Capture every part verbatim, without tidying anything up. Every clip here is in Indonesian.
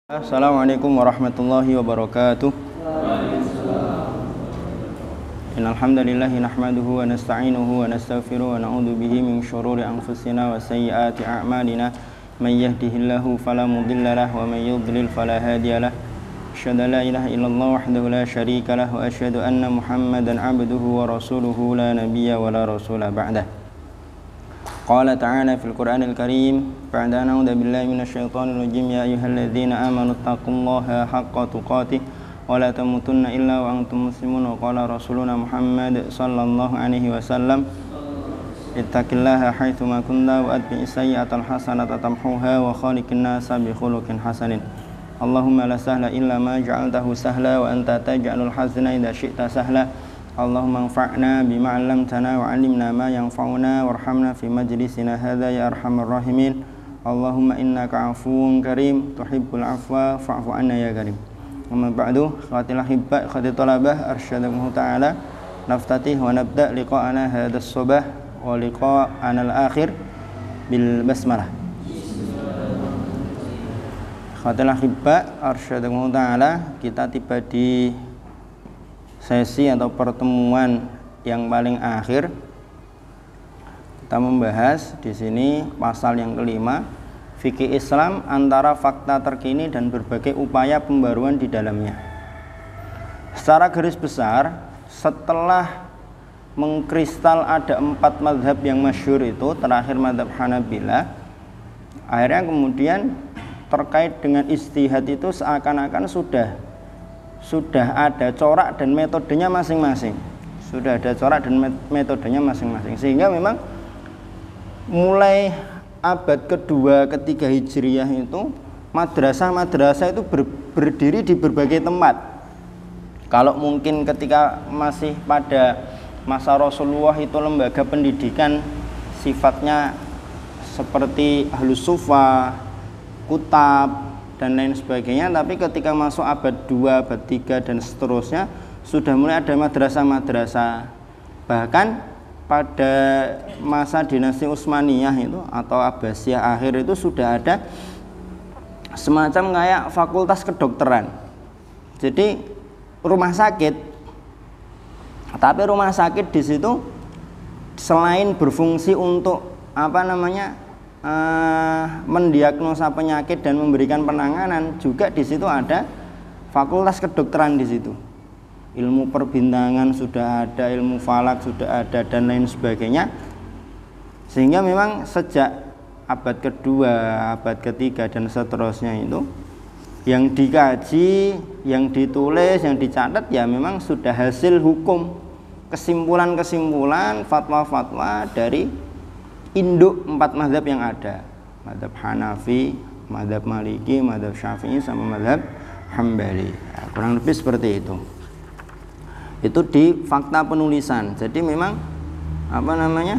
Assalamualaikum warahmatullahi wabarakatuh. Innal hamdalillahi nahmaduhu wa nasta'inuhu wa nastaghfiruh wa na'udzu bihi min shururi anfusina wa sayyiati a'malina. May yahdihillahu fala mudilla lahu wa may yudlil fala hadiya lahu. Asyhadu an la ilaha illallah wahdahu la syarika lahu wa asyhadu anna Muhammadan 'abduhu wa rasuluhu la nabiyya wa la rasula ba'dahu. Qala ta'ala fil Qur'anil Karim ba'da a'udzu billahi minasyaitonir rajim ya ayyuhalladzina amanu taqullaha haqqa tuqatih wa la tamutunna illa wa antum muslimun wa qala rasuluna Muhammad sallallahu alaihi wasallam ittaqillaha haitsu ma kunta wa atbi'is sayyi'atal hasanata tamhuha wa khaliqin nasa bi khuluqin hasanin. Allahumma la sahla illa ma ja'altahu sahla wa anta taj'alul hazna idza syi'ta sahla. Allahumma anfa'na bima 'allamtana wa 'allimna ma yanfa'una warhamna fi majlisina hadza ya arhamar rahimin. Allahumma innaka 'afuwun karim tuhibbul 'afwa fa'fu 'anna ya karim. Amma ba'du, khawatil ahibba khawatil talabah arsyadakumullah ta'ala naftatih wa nabda liqa'ana hadzal subah wa liqa'ana al-akhir bil basmalah. Khawatil ahibba arsyadakumullah ta'ala, kita tiba di sesi atau pertemuan yang paling akhir. Kita membahas di sini pasal yang kelima, fikih Islam antara fakta terkini dan berbagai upaya pembaruan di dalamnya. Secara garis besar, setelah mengkristal ada empat mazhab yang masyhur itu, terakhir mazhab Hanabilah, akhirnya kemudian terkait dengan ijtihad itu seakan-akan sudah sudah ada corak dan metodenya masing-masing. Sudah ada corak dan metodenya masing-masing. Sehingga memang mulai abad kedua, ketiga Hijriyah itu madrasah-madrasah itu ber, berdiri di berbagai tempat. Kalau mungkin ketika masih pada masa Rasulullah itu lembaga pendidikan sifatnya seperti Ahlus Sufa, Kutab dan lain sebagainya, tapi ketika masuk abad dua, abad tiga dan seterusnya sudah mulai ada madrasah-madrasah. Bahkan pada masa dinasti Utsmaniyah itu atau Abbasiyah akhir itu sudah ada semacam kayak fakultas kedokteran. Jadi rumah sakit, tapi rumah sakit di situ selain berfungsi untuk apa namanya Uh, mendiagnosa penyakit dan memberikan penanganan, juga di situ ada fakultas kedokteran di situ. Ilmu perbintangan sudah ada, ilmu falak sudah ada dan lain sebagainya. Sehingga memang sejak abad kedua, abad ketiga dan seterusnya itu yang dikaji, yang ditulis, yang dicatat ya memang sudah hasil hukum, kesimpulan-kesimpulan, fatwa-fatwa dari induk empat mazhab yang ada, mazhab Hanafi, mazhab Maliki, mazhab Syafi'i sama mazhab Hambali. Ya, kurang lebih seperti itu. Itu di fakta penulisan. Jadi memang apa namanya?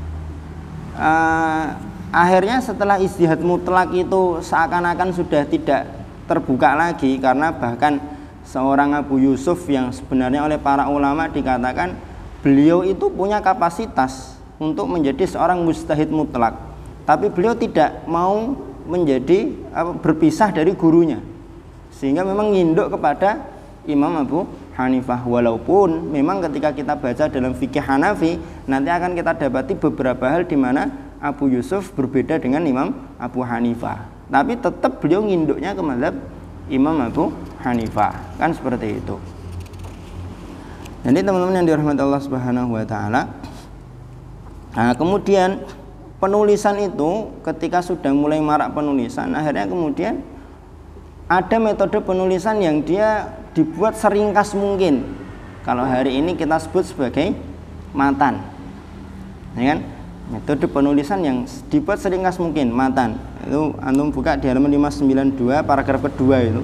Uh, akhirnya setelah ijtihad mutlak itu seakan-akan sudah tidak terbuka lagi, karena bahkan seorang Abu Yusuf yang sebenarnya oleh para ulama dikatakan beliau itu punya kapasitas untuk menjadi seorang mujtahid mutlak, tapi beliau tidak mau menjadi apa, berpisah dari gurunya, sehingga memang nginduk kepada Imam Abu Hanifah. Walaupun memang ketika kita baca dalam fikih Hanafi nanti akan kita dapati beberapa hal di mana Abu Yusuf berbeda dengan Imam Abu Hanifah, tapi tetap beliau nginduknya ke mazhab Imam Abu Hanifah, kan seperti itu. Jadi teman-teman yang dirahmati Allah Subhanahu wa taala, nah, kemudian penulisan itu ketika sudah mulai marak penulisan, akhirnya kemudian ada metode penulisan yang dia dibuat seringkas mungkin. Kalau hari ini kita sebut sebagai matan, ya kan? Metode penulisan yang dibuat seringkas mungkin, matan. Itu antum buka di halaman lima ratus sembilan puluh dua paragraf kedua itu.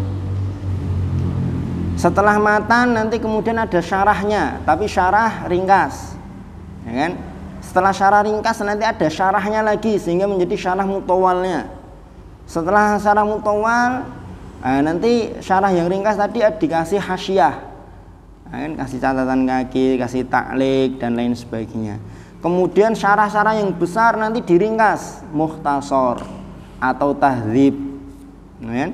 Setelah matan nanti kemudian ada syarahnya, tapi syarah ringkas, ya kan? Setelah syarah ringkas nanti ada syarahnya lagi sehingga menjadi syarah mutawalnya. Setelah syarah mutawal, nah nanti syarah yang ringkas tadi dikasih hasyiah, nah, kan, kasih catatan kaki, kasih taklik dan lain sebagainya. Kemudian syarah-syarah yang besar nanti diringkas, mukhtasar atau tahdzib, nah, kan?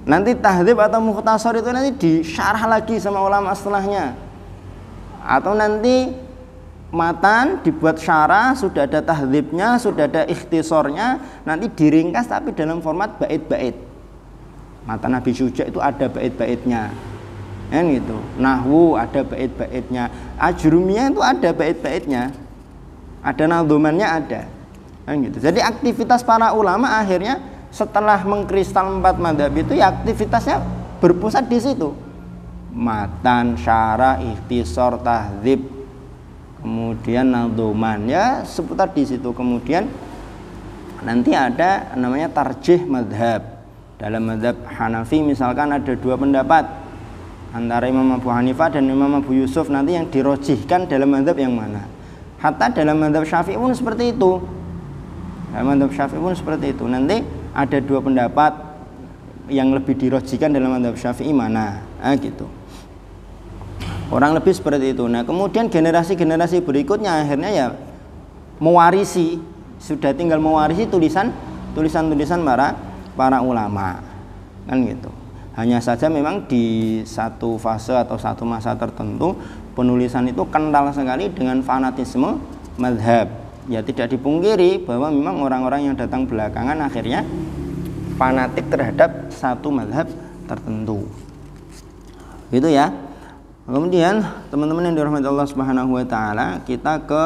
Nanti tahdzib atau mukhtasar itu nanti disyarah lagi sama ulama setelahnya. Atau nanti matan dibuat syarah, sudah ada tahdzibnya, sudah ada ikhtisornya, nanti diringkas tapi dalam format bait-bait. Matan Nabi Syuja itu ada bait-baitnya. Kan gitu. Nahwu ada bait-baitnya. Ajrumiyah itu ada bait-baitnya. Ada nadzumannya ada. Kan gitu. Jadi aktivitas para ulama akhirnya setelah mengkristal empat mazhab itu ya aktivitasnya berpusat di situ. Matan, syarah, ikhtisar, tahdzib, kemudian nadzuman, ya seputar di situ. Kemudian nanti ada namanya tarjih mazhab. Dalam mazhab Hanafi misalkan ada dua pendapat antara Imam Abu Hanifah dan Imam Abu Yusuf, nanti yang dirojihkan dalam mazhab yang mana. Hatta dalam mazhab Syafi'i pun seperti itu. Dalam mazhab Syafi'i pun seperti itu. Nanti ada dua pendapat yang lebih dirojihkan dalam mazhab Syafi'i mana, nah, gitu. Orang lebih seperti itu. Nah, kemudian generasi-generasi berikutnya akhirnya ya mewarisi, sudah tinggal mewarisi tulisan tulisan-tulisan para para ulama, kan gitu. Hanya saja memang di satu fase atau satu masa tertentu penulisan itu kental sekali dengan fanatisme mazhab. Ya tidak dipungkiri bahwa memang orang-orang yang datang belakangan akhirnya fanatik terhadap satu mazhab tertentu. Gitu ya. Kemudian teman-teman yang dirahmati Allah Subhanahu wa taala, kita ke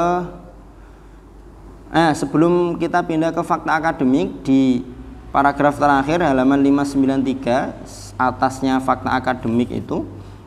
eh sebelum kita pindah ke fakta akademik di paragraf terakhir halaman lima ratus sembilan puluh tiga, atasnya fakta akademik itu.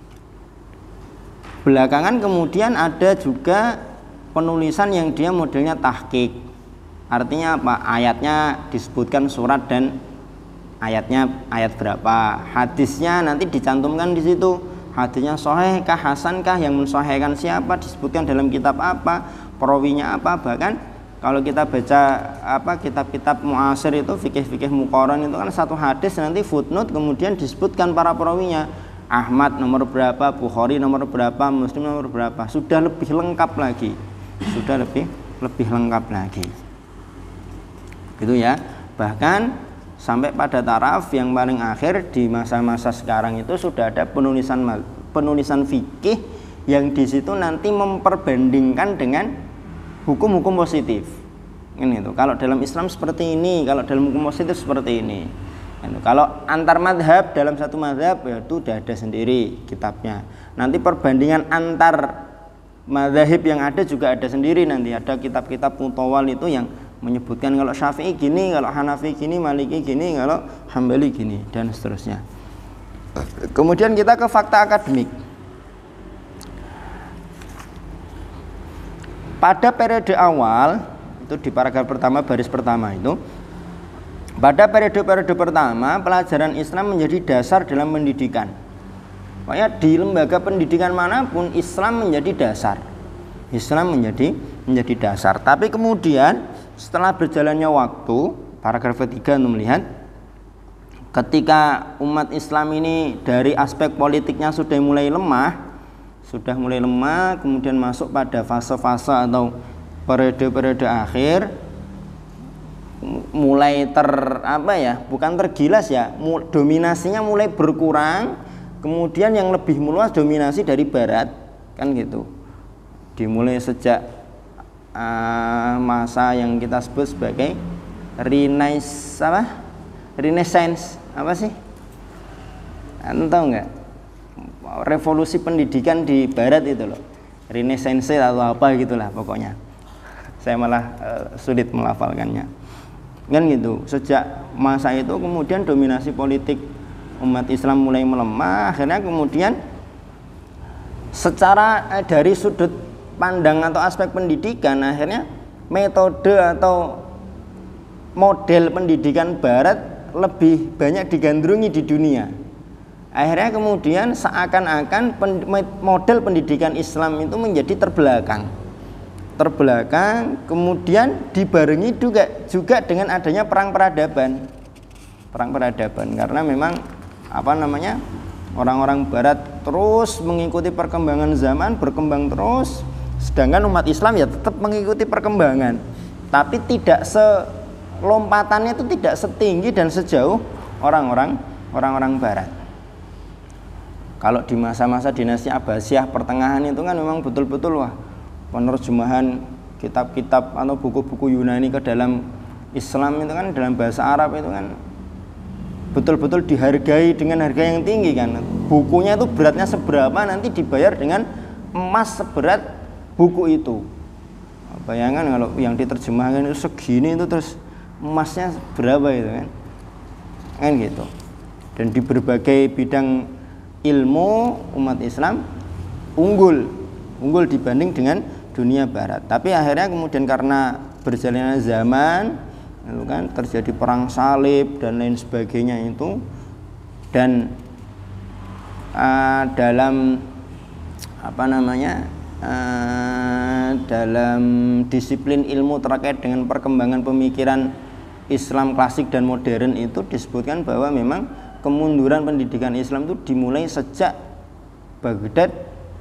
Belakangan kemudian ada juga penulisan yang dia modelnya tahqiq. Artinya apa? Ayatnya disebutkan surat dan ayatnya ayat berapa. Hadisnya nanti dicantumkan di situ. Hadisnya sahih kah, hasan kah, yang mensahihkan siapa, disebutkan dalam kitab apa, perawinya apa. Bahkan kalau kita baca apa kitab-kitab muasir itu, fikih-fikih muqaran itu kan satu hadis nanti footnote kemudian disebutkan para perawinya. Ahmad nomor berapa, Bukhari nomor berapa, Muslim nomor berapa. Sudah lebih lengkap lagi. Sudah lebih lebih lengkap lagi, gitu ya. Bahkan sampai pada taraf yang paling akhir di masa-masa sekarang itu sudah ada penulisan penulisan fikih yang di situ nanti memperbandingkan dengan hukum-hukum positif. Ini tuh, kalau dalam Islam seperti ini, kalau dalam hukum positif seperti ini. Ini, kalau antar madhab dalam satu madhab ya itu sudah ada sendiri kitabnya. Nanti perbandingan antar mazhab yang ada juga ada sendiri, nanti ada kitab-kitab mutawal itu yang menyebutkan kalau Syafi'i gini, kalau Hanafi gini, Maliki gini, kalau Hambali gini, dan seterusnya. Kemudian kita ke fakta akademik. Pada periode awal itu di paragraf pertama baris pertama itu, pada periode-periode pertama pelajaran Islam menjadi dasar dalam pendidikan. Pokoknya di lembaga pendidikan manapun Islam menjadi dasar. Islam menjadi menjadi dasar. Tapi kemudian setelah berjalannya waktu, paragraf ketiga untuk melihat ketika umat Islam ini dari aspek politiknya sudah mulai lemah, sudah mulai lemah, kemudian masuk pada fase-fase atau periode-periode akhir, mulai ter apa ya, bukan tergilas ya, dominasinya mulai berkurang. Kemudian yang lebih meluas dominasi dari barat, kan gitu. Dimulai sejak uh, masa yang kita sebut sebagai Renaissance apa? Renaissance apa sih? Anda tahu nggak? Revolusi pendidikan di barat itu loh. Renaissance atau apa gitulah pokoknya. Saya malah uh, sulit melafalkannya. Kan gitu. Sejak masa itu kemudian dominasi politik umat Islam mulai melemah, akhirnya kemudian secara eh, dari sudut pandang atau aspek pendidikan, akhirnya metode atau model pendidikan barat lebih banyak digandrungi di dunia. Akhirnya kemudian seakan-akan pen, model pendidikan Islam itu menjadi terbelakang. Terbelakang, kemudian dibarengi juga juga dengan adanya perang peradaban. Perang peradaban karena memang apa namanya orang-orang barat terus mengikuti perkembangan zaman, berkembang terus, sedangkan umat Islam ya tetap mengikuti perkembangan, tapi tidak se lompatannya itu tidak setinggi dan sejauh orang-orang orang-orang barat. Kalau di masa-masa dinasti Abbasiyah pertengahan itu kan memang betul-betul wah penerjemahan kitab-kitab atau buku-buku Yunani ke dalam Islam itu kan dalam bahasa Arab itu kan betul-betul dihargai dengan harga yang tinggi kan. Bukunya itu beratnya seberapa nanti dibayar dengan emas seberat buku itu. Bayangkan kalau yang diterjemahkan itu segini itu terus emasnya berapa itu kan. Kan gitu. Dan di berbagai bidang ilmu umat Islam unggul unggul dibanding dengan dunia barat. Tapi akhirnya kemudian karena berjalannya zaman itu kan terjadi perang salib dan lain sebagainya itu, dan uh, dalam apa namanya uh, dalam disiplin ilmu terkait dengan perkembangan pemikiran Islam klasik dan modern itu disebutkan bahwa memang kemunduran pendidikan Islam itu dimulai sejak Baghdad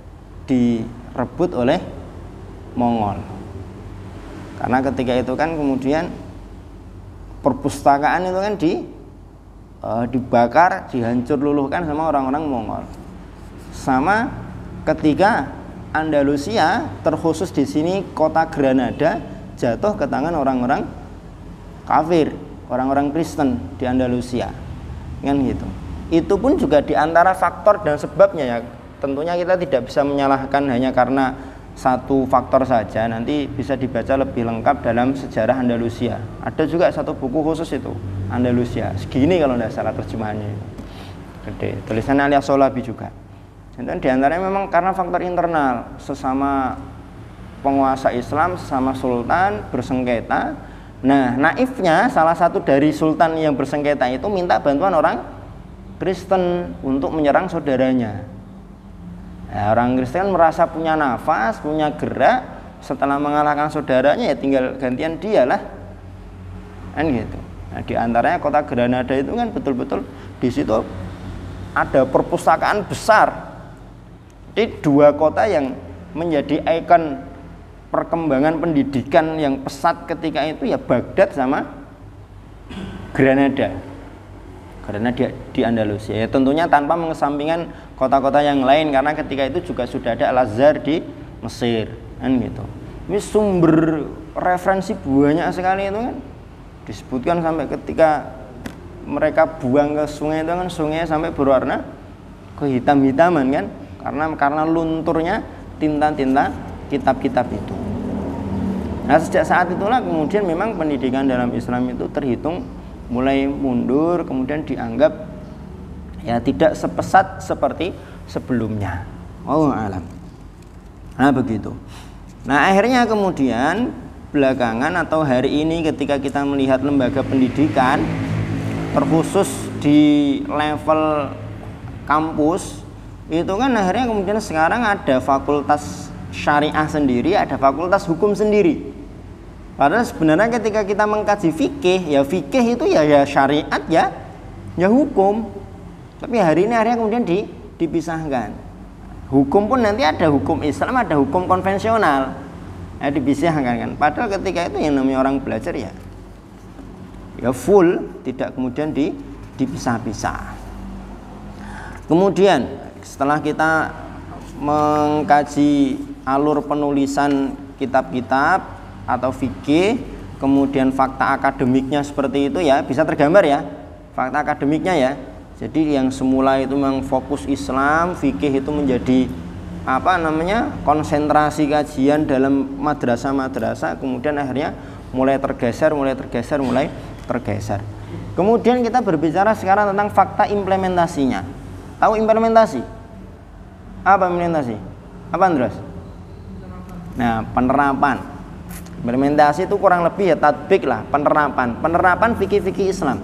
direbut oleh Mongol. Karena ketika itu kan kemudian perpustakaan itu kan di uh, dibakar, dihancur luluhkan sama orang-orang Mongol. Sama ketika Andalusia, terkhusus di sini kota Granada, jatuh ke tangan orang-orang kafir, orang-orang Kristen di Andalusia. Kan gitu. Itu pun juga diantara faktor dan sebabnya ya. Tentunya kita tidak bisa menyalahkan hanya karena satu faktor saja. Nanti bisa dibaca lebih lengkap dalam sejarah Andalusia. Ada juga satu buku khusus itu Andalusia. Segini kalau tidak salah terjemahannya. Gede. Tulisannya alias Solabi juga. Dan diantaranya memang karena faktor internal, sesama penguasa Islam, sesama sultan bersengketa. Nah, naifnya salah satu dari sultan yang bersengketa itu minta bantuan orang Kristen untuk menyerang saudaranya. Nah, orang Kristen merasa punya nafas, punya gerak, setelah mengalahkan saudaranya ya tinggal gantian dia lah. Kan gitu. Nah, di antaranya kota Granada itu kan betul-betul di situ ada perpustakaan besar. Di dua kota yang menjadi ikon perkembangan pendidikan yang pesat ketika itu ya Baghdad sama Granada. Karena di, di Andalusia ya tentunya tanpa mengesampingkan kota-kota yang lain, karena ketika itu juga sudah ada Al-Azhar di Mesir kan gitu. Ini sumber referensi banyak sekali itu kan disebutkan sampai ketika mereka buang ke sungai itu kan sungai sampai berwarna kehitam-hitaman kan, karena karena lunturnya tinta-tinta kitab-kitab itu. Nah, sejak saat itulah kemudian memang pendidikan dalam Islam itu terhitung mulai mundur, kemudian dianggap ya tidak sepesat seperti sebelumnya. Wallahu a'lam. Nah, begitu. Nah, akhirnya kemudian belakangan atau hari ini ketika kita melihat lembaga pendidikan terkhusus di level kampus itu kan akhirnya kemudian sekarang ada fakultas syariah sendiri, ada fakultas hukum sendiri. Padahal sebenarnya ketika kita mengkaji fikih, ya fikih itu ya ya syariat ya, ya hukum. Tapi hari ini akhirnya kemudian di, dipisahkan. Hukum pun nanti ada hukum Islam, ada hukum konvensional. Ya, dipisahkan kan. Padahal ketika itu yang namanya orang belajar ya, ya full, tidak kemudian di, dipisah-pisah. Kemudian setelah kita mengkaji alur penulisan kitab-kitab atau fikih, kemudian fakta akademiknya seperti itu ya, bisa tergambar ya fakta akademiknya ya. Jadi yang semula itu memang fokus Islam, fikih itu menjadi apa namanya konsentrasi kajian dalam madrasah-madrasah, kemudian akhirnya mulai tergeser, mulai tergeser, mulai tergeser. Kemudian kita berbicara sekarang tentang fakta implementasinya. Tahu implementasi? Apa implementasi? Apa Andros? Nah, penerapan. Implementasi itu kurang lebih ya tatbik lah, penerapan. Penerapan fikih-fikih Islam.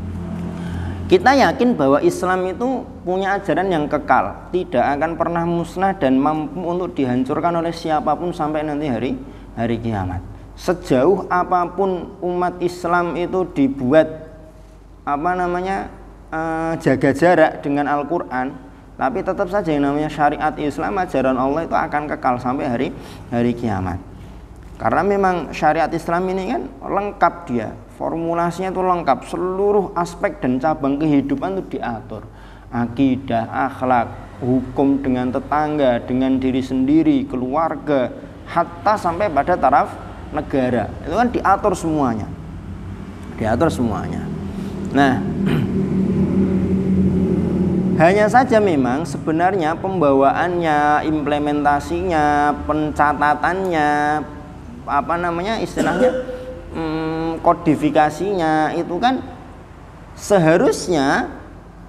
Kita yakin bahwa Islam itu punya ajaran yang kekal, tidak akan pernah musnah dan mampu untuk dihancurkan oleh siapapun sampai nanti hari hari kiamat. Sejauh apapun umat Islam itu dibuat apa namanya eh, jaga jarak dengan Al-Quran, tapi tetap saja yang namanya syariat Islam, ajaran Allah itu akan kekal sampai hari hari kiamat. Karena memang syariat Islam ini kan lengkap dia, formulasinya itu lengkap, seluruh aspek dan cabang kehidupan itu diatur. Akidah, akhlak, hukum dengan tetangga, dengan diri sendiri, keluarga, hatta sampai pada taraf negara. Itu kan diatur semuanya. Diatur semuanya. Nah, hanya saja memang sebenarnya pembawaannya, implementasinya, pencatatannya, apa namanya istilahnya, hmm, kodifikasinya itu kan seharusnya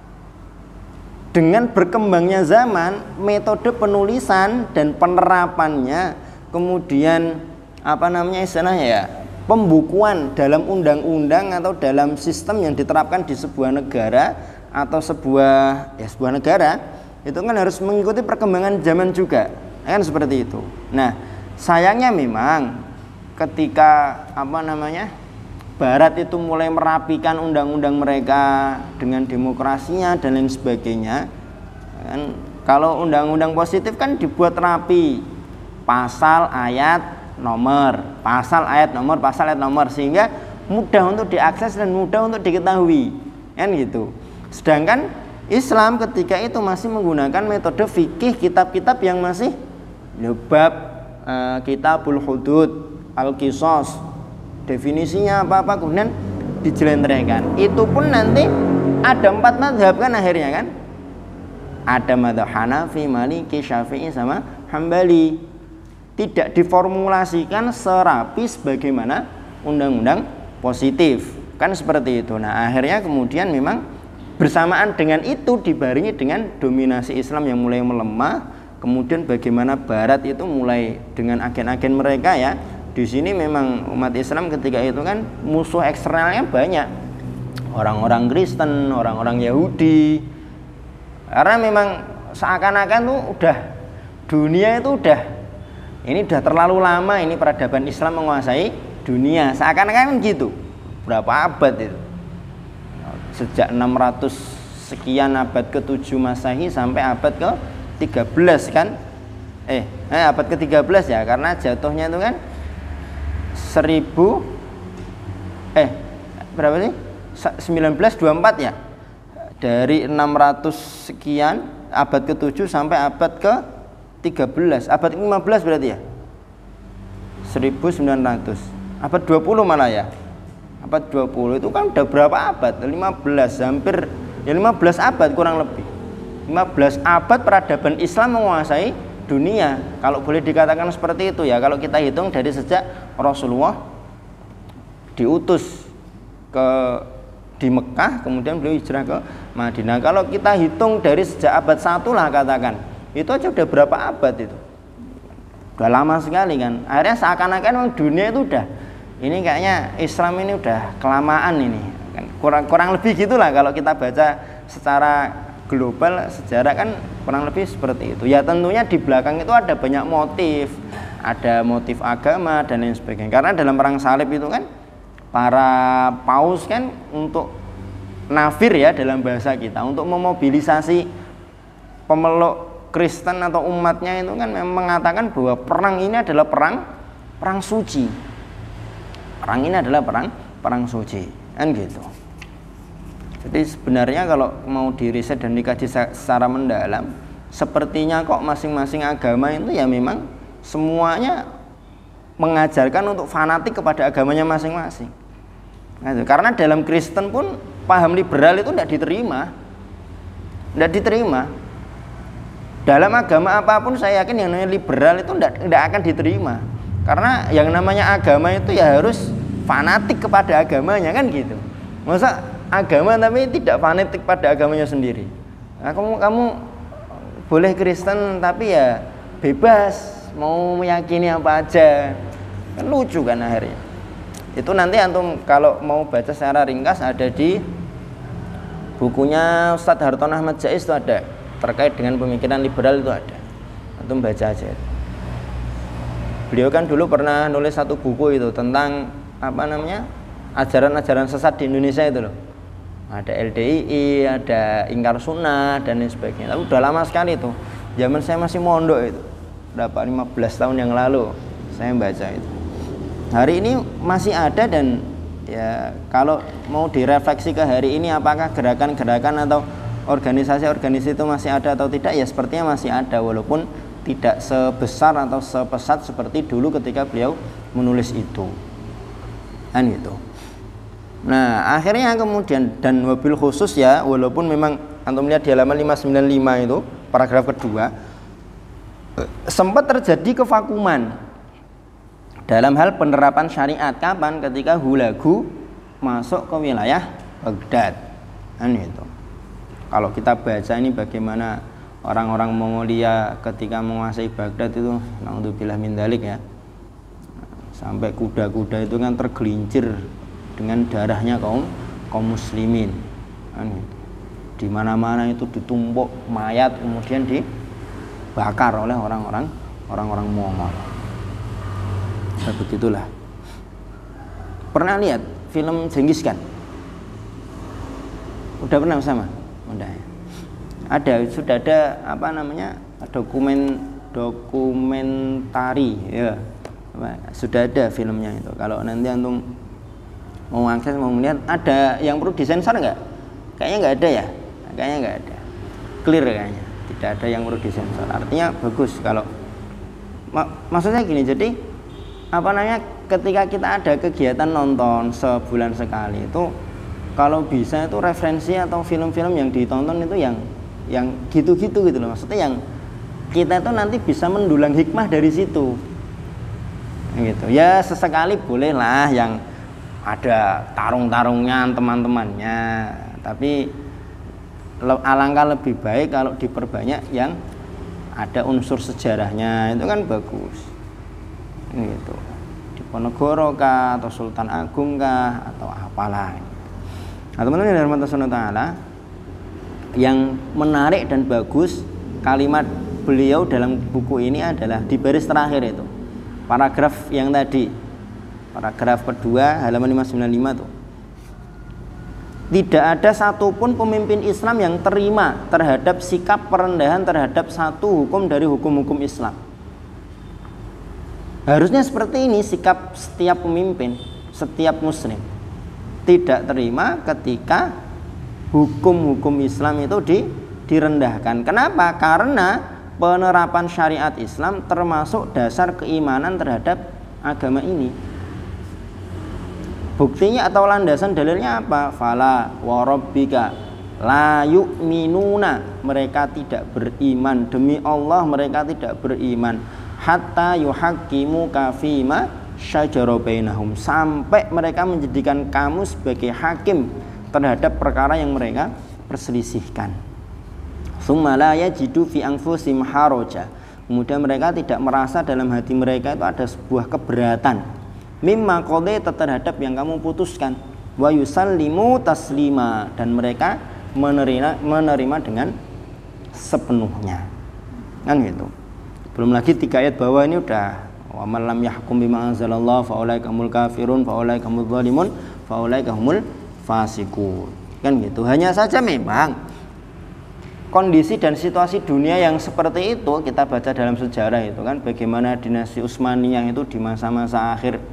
dengan berkembangnya zaman, metode penulisan dan penerapannya, kemudian apa namanya istilahnya ya, pembukuan dalam undang-undang atau dalam sistem yang diterapkan di sebuah negara atau sebuah ya sebuah negara itu kan harus mengikuti perkembangan zaman juga, kan seperti itu. Nah, sayangnya memang ketika apa namanya Barat itu mulai merapikan undang-undang mereka dengan demokrasinya dan lain sebagainya, kan kalau undang-undang positif kan dibuat rapi, pasal, ayat, nomor, pasal, ayat, nomor, pasal, ayat, nomor, sehingga mudah untuk diakses dan mudah untuk diketahui, kan gitu. Sedangkan Islam ketika itu masih menggunakan metode fikih, kitab-kitab yang masih bab uh, kitabul hudud, al-qisas, definisinya apa-apa kemudian dijelentrehkan. Itu pun nanti ada empat mazhab kan akhirnya kan, ada mazhab Hanafi, Maliki, Syafi'i sama Hambali. Tidak diformulasikan serapi sebagaimana undang-undang positif, kan seperti itu. Nah, akhirnya kemudian memang bersamaan dengan itu dibarengi dengan dominasi Islam yang mulai melemah, kemudian bagaimana Barat itu mulai dengan agen-agen mereka ya. Di sini memang umat Islam ketika itu kan musuh eksternalnya banyak, orang-orang Kristen, orang-orang Yahudi, karena memang seakan-akan tuh udah dunia itu udah ini udah terlalu lama ini peradaban Islam menguasai dunia, seakan-akan gitu. Berapa abad itu? Sejak enam ratus sekian abad ke tujuh Masehi sampai abad ke tiga belas kan? Eh, eh abad ke tiga belas ya, karena jatuhnya itu kan seribu eh berapa sih? sembilan belas dua puluh empat ya. Dari enam ratus sekian abad ke tujuh sampai abad ke tiga belas, abad ke lima belas berarti ya. seribu sembilan ratus. Abad dua puluh malah ya. Abad dua puluh itu kan udah berapa abad? lima belas, hampir ya lima belas abad kurang lebih. lima belas abad peradaban Islam menguasai dunia, kalau boleh dikatakan seperti itu ya. Kalau kita hitung dari sejak Rasulullah diutus ke di Mekah, kemudian beliau hijrah ke Madinah. Kalau kita hitung dari sejak abad satu lah katakan, itu aja udah berapa abad itu? Udah lama sekali kan. Akhirnya seakan-akan dunia itu udah ini kayaknya Islam ini udah kelamaan ini. Kan kurang kurang lebih gitulah kalau kita baca secara global sejarah kan kurang lebih seperti itu. Ya tentunya di belakang itu ada banyak motif, ada motif agama dan lain sebagainya. Karena dalam perang salib itu kan para paus kan untuk nafir ya dalam bahasa kita, untuk memobilisasi pemeluk Kristen atau umatnya itu kan memang mengatakan bahwa perang ini adalah perang perang suci. Perang ini adalah perang perang suci, kan gitu. Jadi sebenarnya kalau mau diriset dan dikaji secara mendalam, sepertinya kok masing-masing agama itu ya memang semuanya mengajarkan untuk fanatik kepada agamanya masing-masing. Nah, karena dalam Kristen pun paham liberal itu tidak diterima, tidak diterima. Dalam agama apapun saya yakin yang namanya liberal itu tidak, tidak akan diterima. Karena yang namanya agama itu ya harus fanatik kepada agamanya kan gitu. Masa agama tapi tidak fanatik pada agamanya sendiri. Nah, kamu kamu boleh Kristen tapi ya bebas mau meyakini apa aja. Kan lucu kan akhirnya. Itu nanti antum kalau mau baca secara ringkas ada di bukunya Ustadz Harton Ahmad Jais itu ada, terkait dengan pemikiran liberal itu ada. Antum baca aja. Beliau kan dulu pernah nulis satu buku itu tentang apa namanya ajaran-ajaran sesat di Indonesia itu loh. Ada L D I I, ada ingkar sunnah dan lain sebagainya. Tapi udah lama sekali itu. Zaman saya masih mondok itu. Berapa lima belas tahun yang lalu saya baca itu. Hari ini masih ada dan ya kalau mau direfleksi ke hari ini, apakah gerakan-gerakan atau organisasi-organisasi itu masih ada atau tidak, ya sepertinya masih ada, walaupun tidak sebesar atau sepesat seperti dulu ketika beliau menulis itu kan gitu. Nah akhirnya kemudian, dan wabil khusus ya, walaupun memang antum lihat di halaman lima sembilan lima itu paragraf kedua, sempat terjadi kevakuman dalam hal penerapan syariat. Kapan? Ketika Hulagu masuk ke wilayah Baghdad kan itu. Kalau kita baca ini bagaimana orang-orang Mongolia ketika menguasai Baghdad itu, naudzubillah min dzalik ya, sampai kuda-kuda itu kan tergelincir dengan darahnya kaum kaum muslimin kan gitu. Di mana-mana itu ditumpuk mayat kemudian dibakar oleh orang-orang orang-orang Mongol. Nah, begitulah. Pernah lihat film Genghis Khan? Udah pernah sama? Udah ya. Ada, sudah ada apa namanya, dokumen dokumentari ya, sudah ada filmnya itu. Kalau nanti antum mau akses, mau melihat, ada yang perlu disensor nggak? Kayaknya nggak ada ya, kayaknya nggak ada, clear kayaknya, tidak ada yang perlu disensor. Artinya bagus. Kalau mak maksudnya gini, jadi apa namanya, ketika kita ada kegiatan nonton sebulan sekali itu, kalau bisa itu referensi atau film-film yang ditonton itu yang yang gitu-gitu gitu loh, maksudnya yang kita itu nanti bisa mendulang hikmah dari situ gitu ya. Sesekali boleh lah yang ada tarung-tarungnya teman-temannya, tapi alangkah lebih baik kalau diperbanyak yang ada unsur sejarahnya, itu kan bagus gitu. Diponegoro kah, atau Sultan Agung kah, atau apalah. Nah teman-teman yang dirahmati Allah Ta'ala, yang menarik dan bagus kalimat beliau dalam buku ini adalah di baris terakhir itu, paragraf yang tadi, paragraf kedua halaman lima sembilan lima tuh. Tidak ada satupun pemimpin Islam yang terima terhadap sikap perendahan terhadap satu hukum dari hukum-hukum Islam. Harusnya seperti ini sikap setiap pemimpin, setiap muslim. Tidak terima ketika hukum-hukum Islam itu di, direndahkan. Kenapa? Karena penerapan syariat Islam termasuk dasar keimanan terhadap agama ini. Buktinya atau landasan dalilnya apa? Fala wa rabbika la yu'minuna, mereka tidak beriman, demi Allah mereka tidak beriman, hatta yuhaqqimuka fima syajara bainahum, sampai mereka menjadikan kamu sebagai hakim terhadap perkara yang mereka perselisihkan. Tsumma la yajidu fi anfusihim haraja, kemudian mereka tidak merasa dalam hati mereka itu ada sebuah keberatan, mimma qadaita terhadap yang kamu putuskan, wa yusallimu taslima, dan mereka menerima menerima dengan sepenuhnya. Kan gitu. Belum lagi tiga ayat bawah ini udah wa man lam yahkum bima anzalallahu fa ulaika humul kafirun fa ulaika humul zalimun fa ulaika humul fasikun. Kan gitu. Hanya saja memang kondisi dan situasi dunia yang seperti itu kita baca dalam sejarah itu kan, bagaimana dinasti Utsmaniyah itu di masa-masa akhir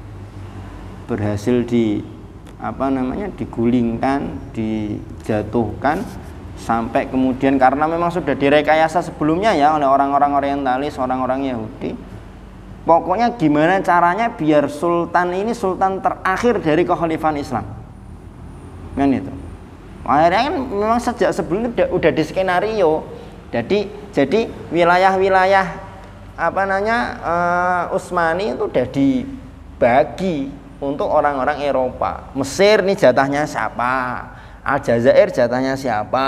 berhasil di apa namanya digulingkan, dijatuhkan, sampai kemudian karena memang sudah direkayasa sebelumnya ya oleh orang-orang orientalis, orang-orang Yahudi. Pokoknya gimana caranya biar sultan ini sultan terakhir dari kekhalifahan Islam. Kan itu. Akhirnya kan memang sejak sebelumnya udah, udah di skenario. Jadi jadi wilayah-wilayah apa namanya uh, Utsmani itu udah dibagi untuk orang-orang Eropa. Mesir nih jatahnya siapa? Aljazair jatahnya siapa?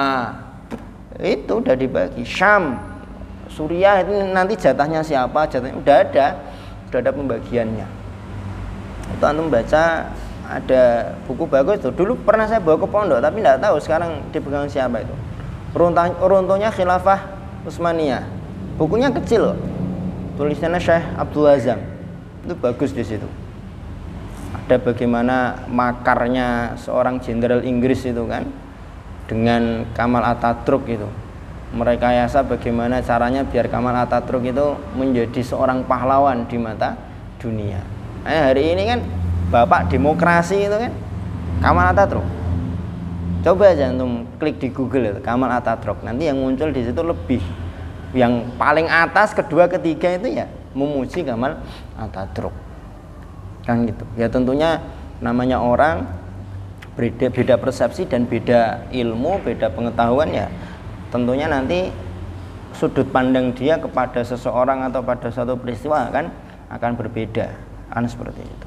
Itu udah dibagi. Syam, Suriah itu nanti jatahnya siapa? Jatahnya udah ada, udah ada pembagiannya. Itu antum baca, ada buku bagus itu. Dulu pernah saya bawa ke pondok, tapi tidak tahu sekarang dipegang siapa itu. Runtuhnya Khilafah Utsmaniyah. Bukunya kecil loh. Tulisannya Syekh Abdul Azam. Itu bagus di situ. Ada bagaimana makarnya seorang jenderal Inggris itu kan dengan Kamal Atatürk itu. Merekayasa bagaimana caranya biar Kamal Atatürk itu menjadi seorang pahlawan di mata dunia. Nah, hari ini kan bapak demokrasi itu kan Kemal Atatürk. Coba aja antum klik di Google itu Kemal Atatürk, nanti yang muncul di situ lebih yang paling atas, kedua, ketiga itu ya memuji Kemal Atatürk. Kan gitu. Ya tentunya namanya orang beda, beda persepsi dan beda ilmu, beda pengetahuan ya. Tentunya nanti sudut pandang dia kepada seseorang atau pada suatu peristiwa kan akan berbeda. Kan seperti itu.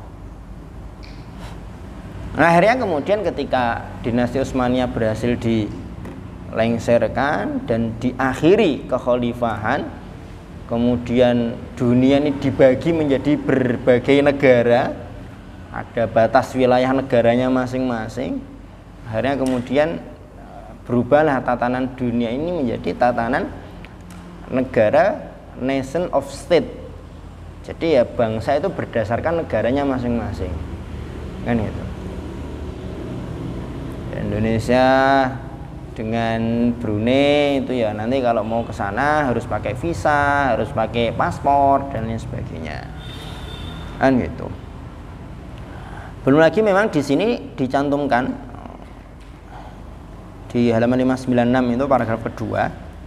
Nah, akhirnya kemudian ketika dinasti Utsmaniyah berhasil dilengsarkan dan diakhiri kekhalifahan, kemudian dunia ini dibagi menjadi berbagai negara, ada batas wilayah negaranya masing-masing. Akhirnya kemudian berubahlah tatanan dunia ini menjadi tatanan negara, nation of state. Jadi ya bangsa itu berdasarkan negaranya masing-masing, kan gitu. Indonesia dengan Brunei itu ya nanti kalau mau ke sana harus pakai visa, harus pakai paspor dan lain sebagainya. Kan gitu. Belum lagi memang di sini dicantumkan di halaman lima ratus sembilan puluh enam itu paragraf kedua.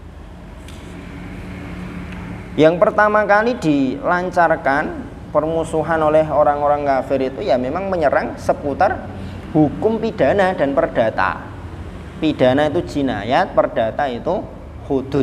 Yang pertama kali dilancarkan permusuhan oleh orang-orang kafir itu ya memang menyerang seputar hukum pidana dan perdata. Pidana itu jinayat, perdata itu hudud.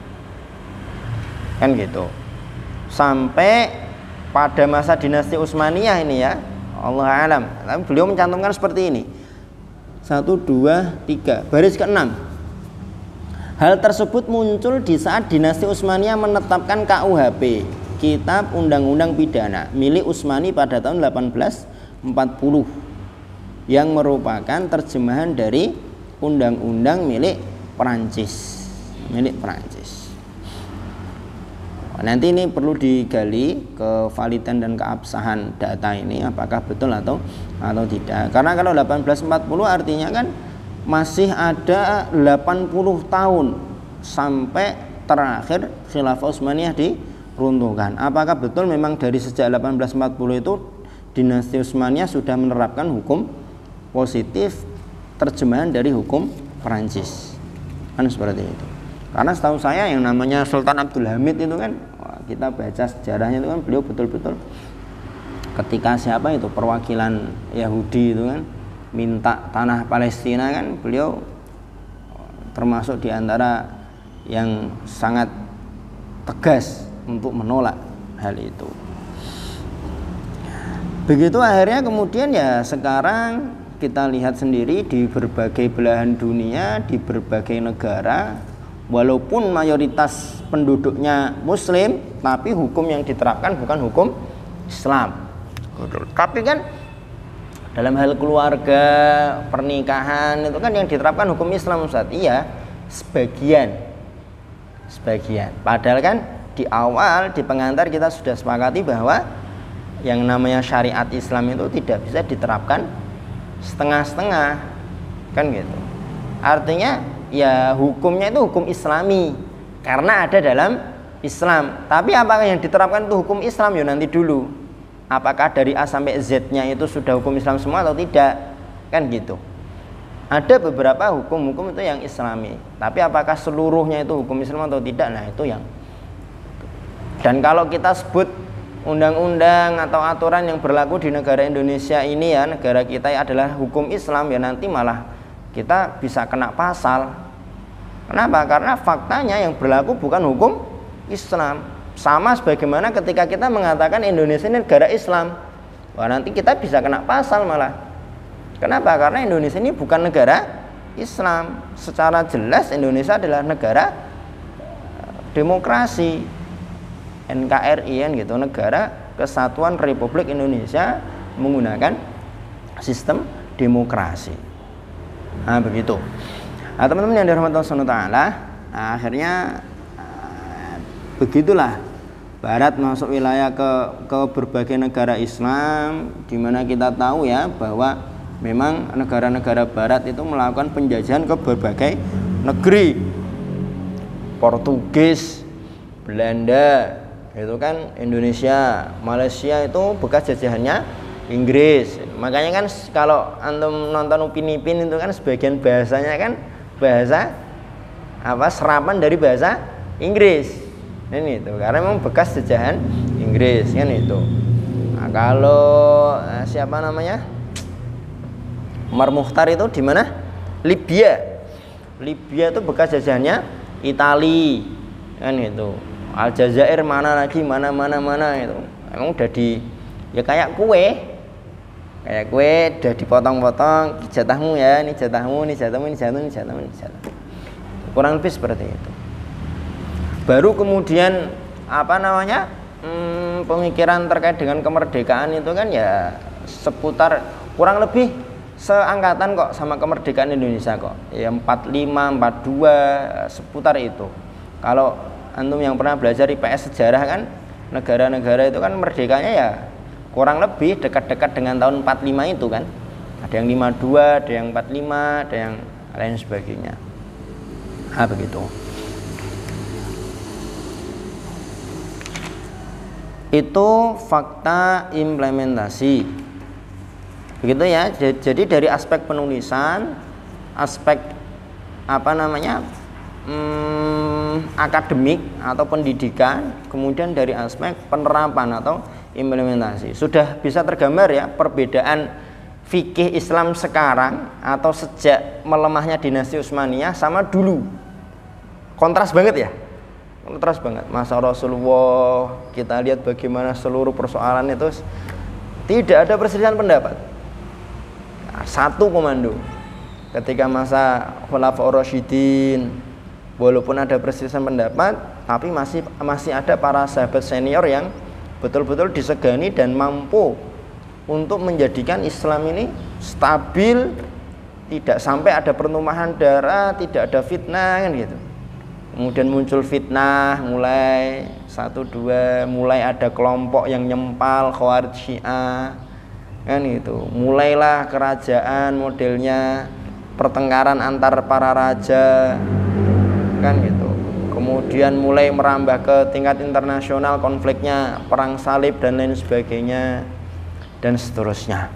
Kan gitu. Sampai pada masa dinasti Utsmaniyah ini ya, Allah alam. Tapi beliau mencantumkan seperti ini. Satu, dua, tiga. Baris keenam. Hal tersebut muncul di saat dinasti Utsmaniyah menetapkan K U H P, Kitab Undang-Undang Pidana, milik Utsmani pada tahun delapan belas empat puluh. Yang merupakan terjemahan dari undang-undang milik Perancis, milik Perancis. Nanti ini perlu digali kevalidan dan keabsahan data ini apakah betul atau atau tidak. Karena kalau delapan belas empat puluh artinya kan masih ada delapan puluh tahun sampai terakhir Khilafah Utsmaniyah diruntuhkan. Apakah betul memang dari sejak delapan belas empat puluh itu dinasti Utsmaniyah sudah menerapkan hukum positif terjemahan dari hukum Perancis? Kan seperti itu. Karena setahu saya yang namanya Sultan Abdul Hamid itu kan, kita baca sejarahnya itu kan beliau betul-betul ketika siapa itu perwakilan Yahudi itu kan minta tanah Palestina kan beliau termasuk diantara yang sangat tegas untuk menolak hal itu. Begitu akhirnya kemudian ya sekarang kita lihat sendiri di berbagai belahan dunia, di berbagai negara, walaupun mayoritas penduduknya Muslim, tapi hukum yang diterapkan bukan hukum Islam. Tapi kan dalam hal keluarga, pernikahan itu kan yang diterapkan hukum Islam, Ustaz. Iya, sebagian, sebagian. Padahal kan di awal di pengantar kita sudah sepakati bahwa yang namanya syariat Islam itu tidak bisa diterapkan setengah-setengah, kan gitu. Artinya ya hukumnya itu hukum Islami karena ada dalam Islam. Tapi apakah yang diterapkan itu hukum Islam ya nanti dulu. Apakah dari A sampai Z-nya itu sudah hukum Islam semua atau tidak? Kan gitu. Ada beberapa hukum-hukum itu yang Islami, tapi apakah seluruhnya itu hukum Islam atau tidak? Nah, itu yang. Dan kalau kita sebut undang-undang atau aturan yang berlaku di negara Indonesia ini ya, negara kita adalah hukum Islam ya, nanti malah kita bisa kena pasal. Kenapa? Karena faktanya yang berlaku bukan hukum Islam. Sama sebagaimana ketika kita mengatakan Indonesia ini negara Islam, wah nanti kita bisa kena pasal malah. Kenapa? Karena Indonesia ini bukan negara Islam. Secara jelas Indonesia adalah negara demokrasi, N K R I kan gitu, Negara Kesatuan Republik Indonesia menggunakan sistem demokrasi. Nah begitu. Nah teman-teman yang dirahmati Allah subhanahu wa taala, nah, akhirnya uh, begitulah Barat masuk wilayah ke ke berbagai negara Islam, di mana kita tahu ya bahwa memang negara-negara Barat itu melakukan penjajahan ke berbagai negeri. Portugis, Belanda, itu kan Indonesia, Malaysia itu bekas jajahannya Inggris. Makanya kan kalau antum nonton Upin Ipin itu kan sebagian bahasanya kan bahasa apa serapan dari bahasa Inggris. Ini itu karena memang bekas jajahan Inggris kan itu. Nah, kalau siapa namanya? Umar Mukhtar itu di mana? Libya. Libya itu bekas jajahannya Itali kan itu. Aljazair mana lagi mana mana mana itu. Emang udah di ya kayak kue. Kayak kue udah dipotong-potong, jatahmu ya, ini jatahmu, ini jatahmu, ini jatahmu, ini jatahmu, ini jatahmu. Kurang lebih seperti itu. Baru kemudian apa namanya? Hmm, pemikiran terkait dengan kemerdekaan itu kan ya seputar kurang lebih seangkatan kok sama kemerdekaan Indonesia kok. Ya empat puluh lima, empat puluh dua seputar itu. Kalau antum yang pernah belajar I P S sejarah kan negara-negara itu kan merdekanya ya kurang lebih dekat-dekat dengan tahun empat puluh lima itu kan. Ada yang lima puluh dua, ada yang empat puluh lima, ada yang lain sebagainya. Ah begitu. Itu fakta implementasi. Begitu ya. Jadi dari aspek penulisan, aspek apa namanya? Hmm, akademik atau pendidikan, kemudian dari aspek penerapan atau implementasi. Sudah bisa tergambar ya perbedaan fikih Islam sekarang atau sejak melemahnya dinasti Utsmaniyah sama dulu. Kontras banget ya. Kontras banget. Masa Rasulullah kita lihat bagaimana seluruh persoalan itu tidak ada perselisihan pendapat. Satu komando. Ketika masa Khulafaur Rasyidin walaupun ada perselisihan pendapat, tapi masih masih ada para sahabat senior yang betul-betul disegani dan mampu untuk menjadikan Islam ini stabil, tidak sampai ada pertumpahan darah, tidak ada fitnah kan gitu. Kemudian muncul fitnah, mulai satu dua, mulai ada kelompok yang nyempal Khawarij Syiah kan gitu. Mulailah kerajaan modelnya pertengkaran antar para raja kan gitu. Kemudian mulai merambah ke tingkat internasional konfliknya, perang salib dan lain sebagainya dan seterusnya.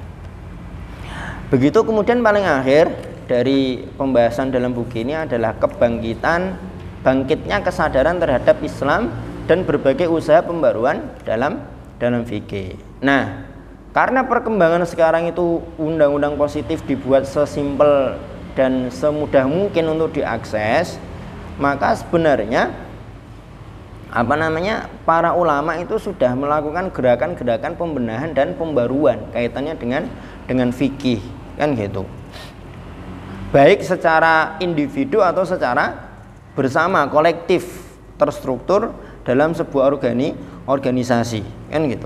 Begitu kemudian paling akhir dari pembahasan dalam buku ini adalah kebangkitan, bangkitnya kesadaran terhadap Islam dan berbagai usaha pembaruan dalam dalam fikih. Nah, karena perkembangan sekarang itu undang-undang positif dibuat sesimpel dan semudah mungkin untuk diakses, maka sebenarnya apa namanya para ulama itu sudah melakukan gerakan-gerakan pembenahan dan pembaruan kaitannya dengan dengan fikih kan gitu, baik secara individu atau secara bersama kolektif terstruktur dalam sebuah organi organisasi kan gitu.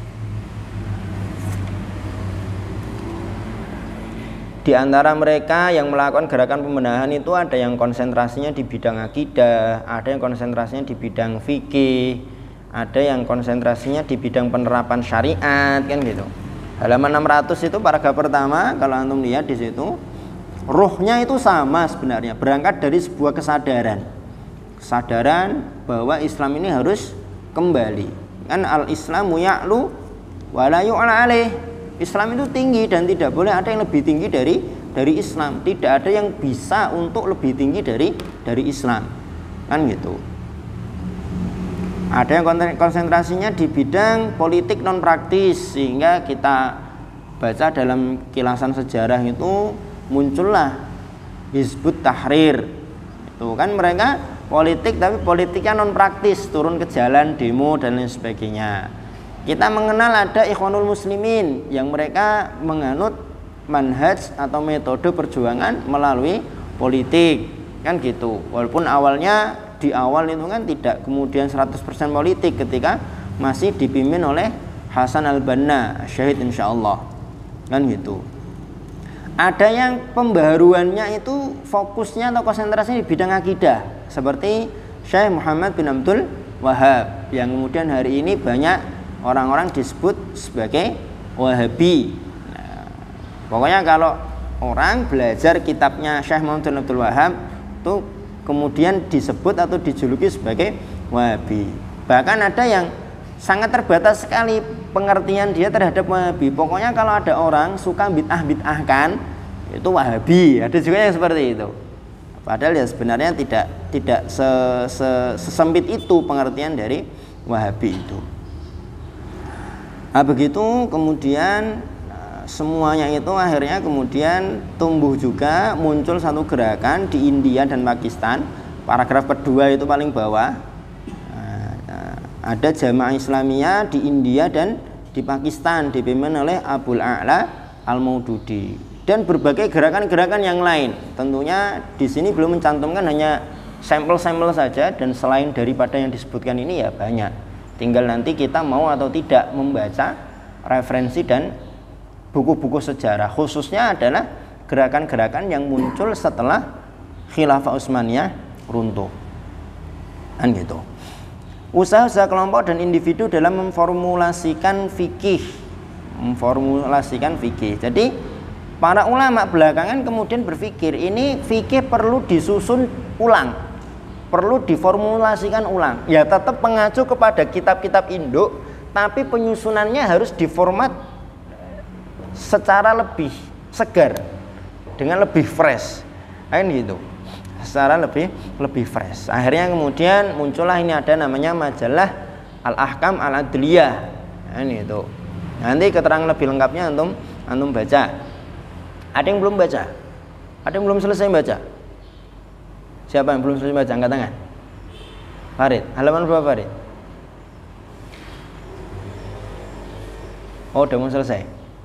Di antara mereka yang melakukan gerakan pembenahan itu ada yang konsentrasinya di bidang akidah, ada yang konsentrasinya di bidang fikih, ada yang konsentrasinya di bidang penerapan syariat kan gitu. Halaman enam ratus itu paragraf pertama kalau antum lihat di situ, ruhnya itu sama sebenarnya, berangkat dari sebuah kesadaran. Kesadaran bahwa Islam ini harus kembali. Kan al-Islamu ya'lu wa la yu'la alaih. Islam itu tinggi dan tidak boleh ada yang lebih tinggi dari dari Islam. Tidak ada yang bisa untuk lebih tinggi dari dari Islam. Kan gitu. Ada yang konsentrasinya di bidang politik non praktis, sehingga kita baca dalam kilasan sejarah itu muncullah Hizbut Tahrir. Itu kan mereka politik tapi politiknya non praktis, turun ke jalan, demo dan lain sebagainya. Kita mengenal ada Ikhwanul Muslimin yang mereka menganut manhaj atau metode perjuangan melalui politik kan gitu. Walaupun awalnya di awal itu kan tidak kemudian seratus persen politik ketika masih dipimpin oleh Hasan al-Banna syahid insyaallah kan gitu. Ada yang pembaharuannya itu fokusnya atau konsentrasinya di bidang akidah seperti Syekh Muhammad bin Abdul Wahab yang kemudian hari ini banyak orang-orang disebut sebagai Wahabi. Nah, pokoknya kalau orang belajar kitabnya Syekh Muhammad bin Abdul Wahab itu kemudian disebut atau dijuluki sebagai Wahabi. Bahkan ada yang sangat terbatas sekali pengertian dia terhadap Wahabi. Pokoknya kalau ada orang suka bid'ah-bid'ahkan itu Wahabi. Ada juga yang seperti itu. Padahal ya sebenarnya tidak tidak se, se, sesempit itu pengertian dari Wahabi itu. Nah begitu kemudian semuanya itu akhirnya kemudian tumbuh juga, muncul satu gerakan di India dan Pakistan. Paragraf kedua itu paling bawah. Ada Jamaah Islamiyah di India dan di Pakistan dipimpin oleh Abul A'la Al-Maududi dan berbagai gerakan-gerakan yang lain. Tentunya di sini belum mencantumkan hanya sampel-sampel saja, dan selain daripada yang disebutkan ini ya banyak. Tinggal nanti kita mau atau tidak membaca referensi dan buku-buku sejarah, khususnya adalah gerakan-gerakan yang muncul setelah Khilafah Utsmaniyah runtuh. Kan gitu. Usaha-usaha kelompok dan individu dalam memformulasikan fikih, memformulasikan fikih. Jadi para ulama belakangan kemudian berpikir ini fikih perlu disusun ulang, perlu diformulasikan ulang. Ya tetap mengacu kepada kitab-kitab induk, tapi penyusunannya harus diformat secara lebih segar, dengan lebih fresh, kan gitu. Secara lebih lebih fresh. Akhirnya kemudian muncullah ini ada namanya majalah Al-Ahkam Al-Adliyah. Nah, ini itu. Nanti keterangan lebih lengkapnya antum antum baca. Ada yang belum baca? Ada yang belum selesai baca? Siapa yang belum selesai baca? Angkat tangan. Farid, halaman berapa Farid? Oh, udah mau selesai.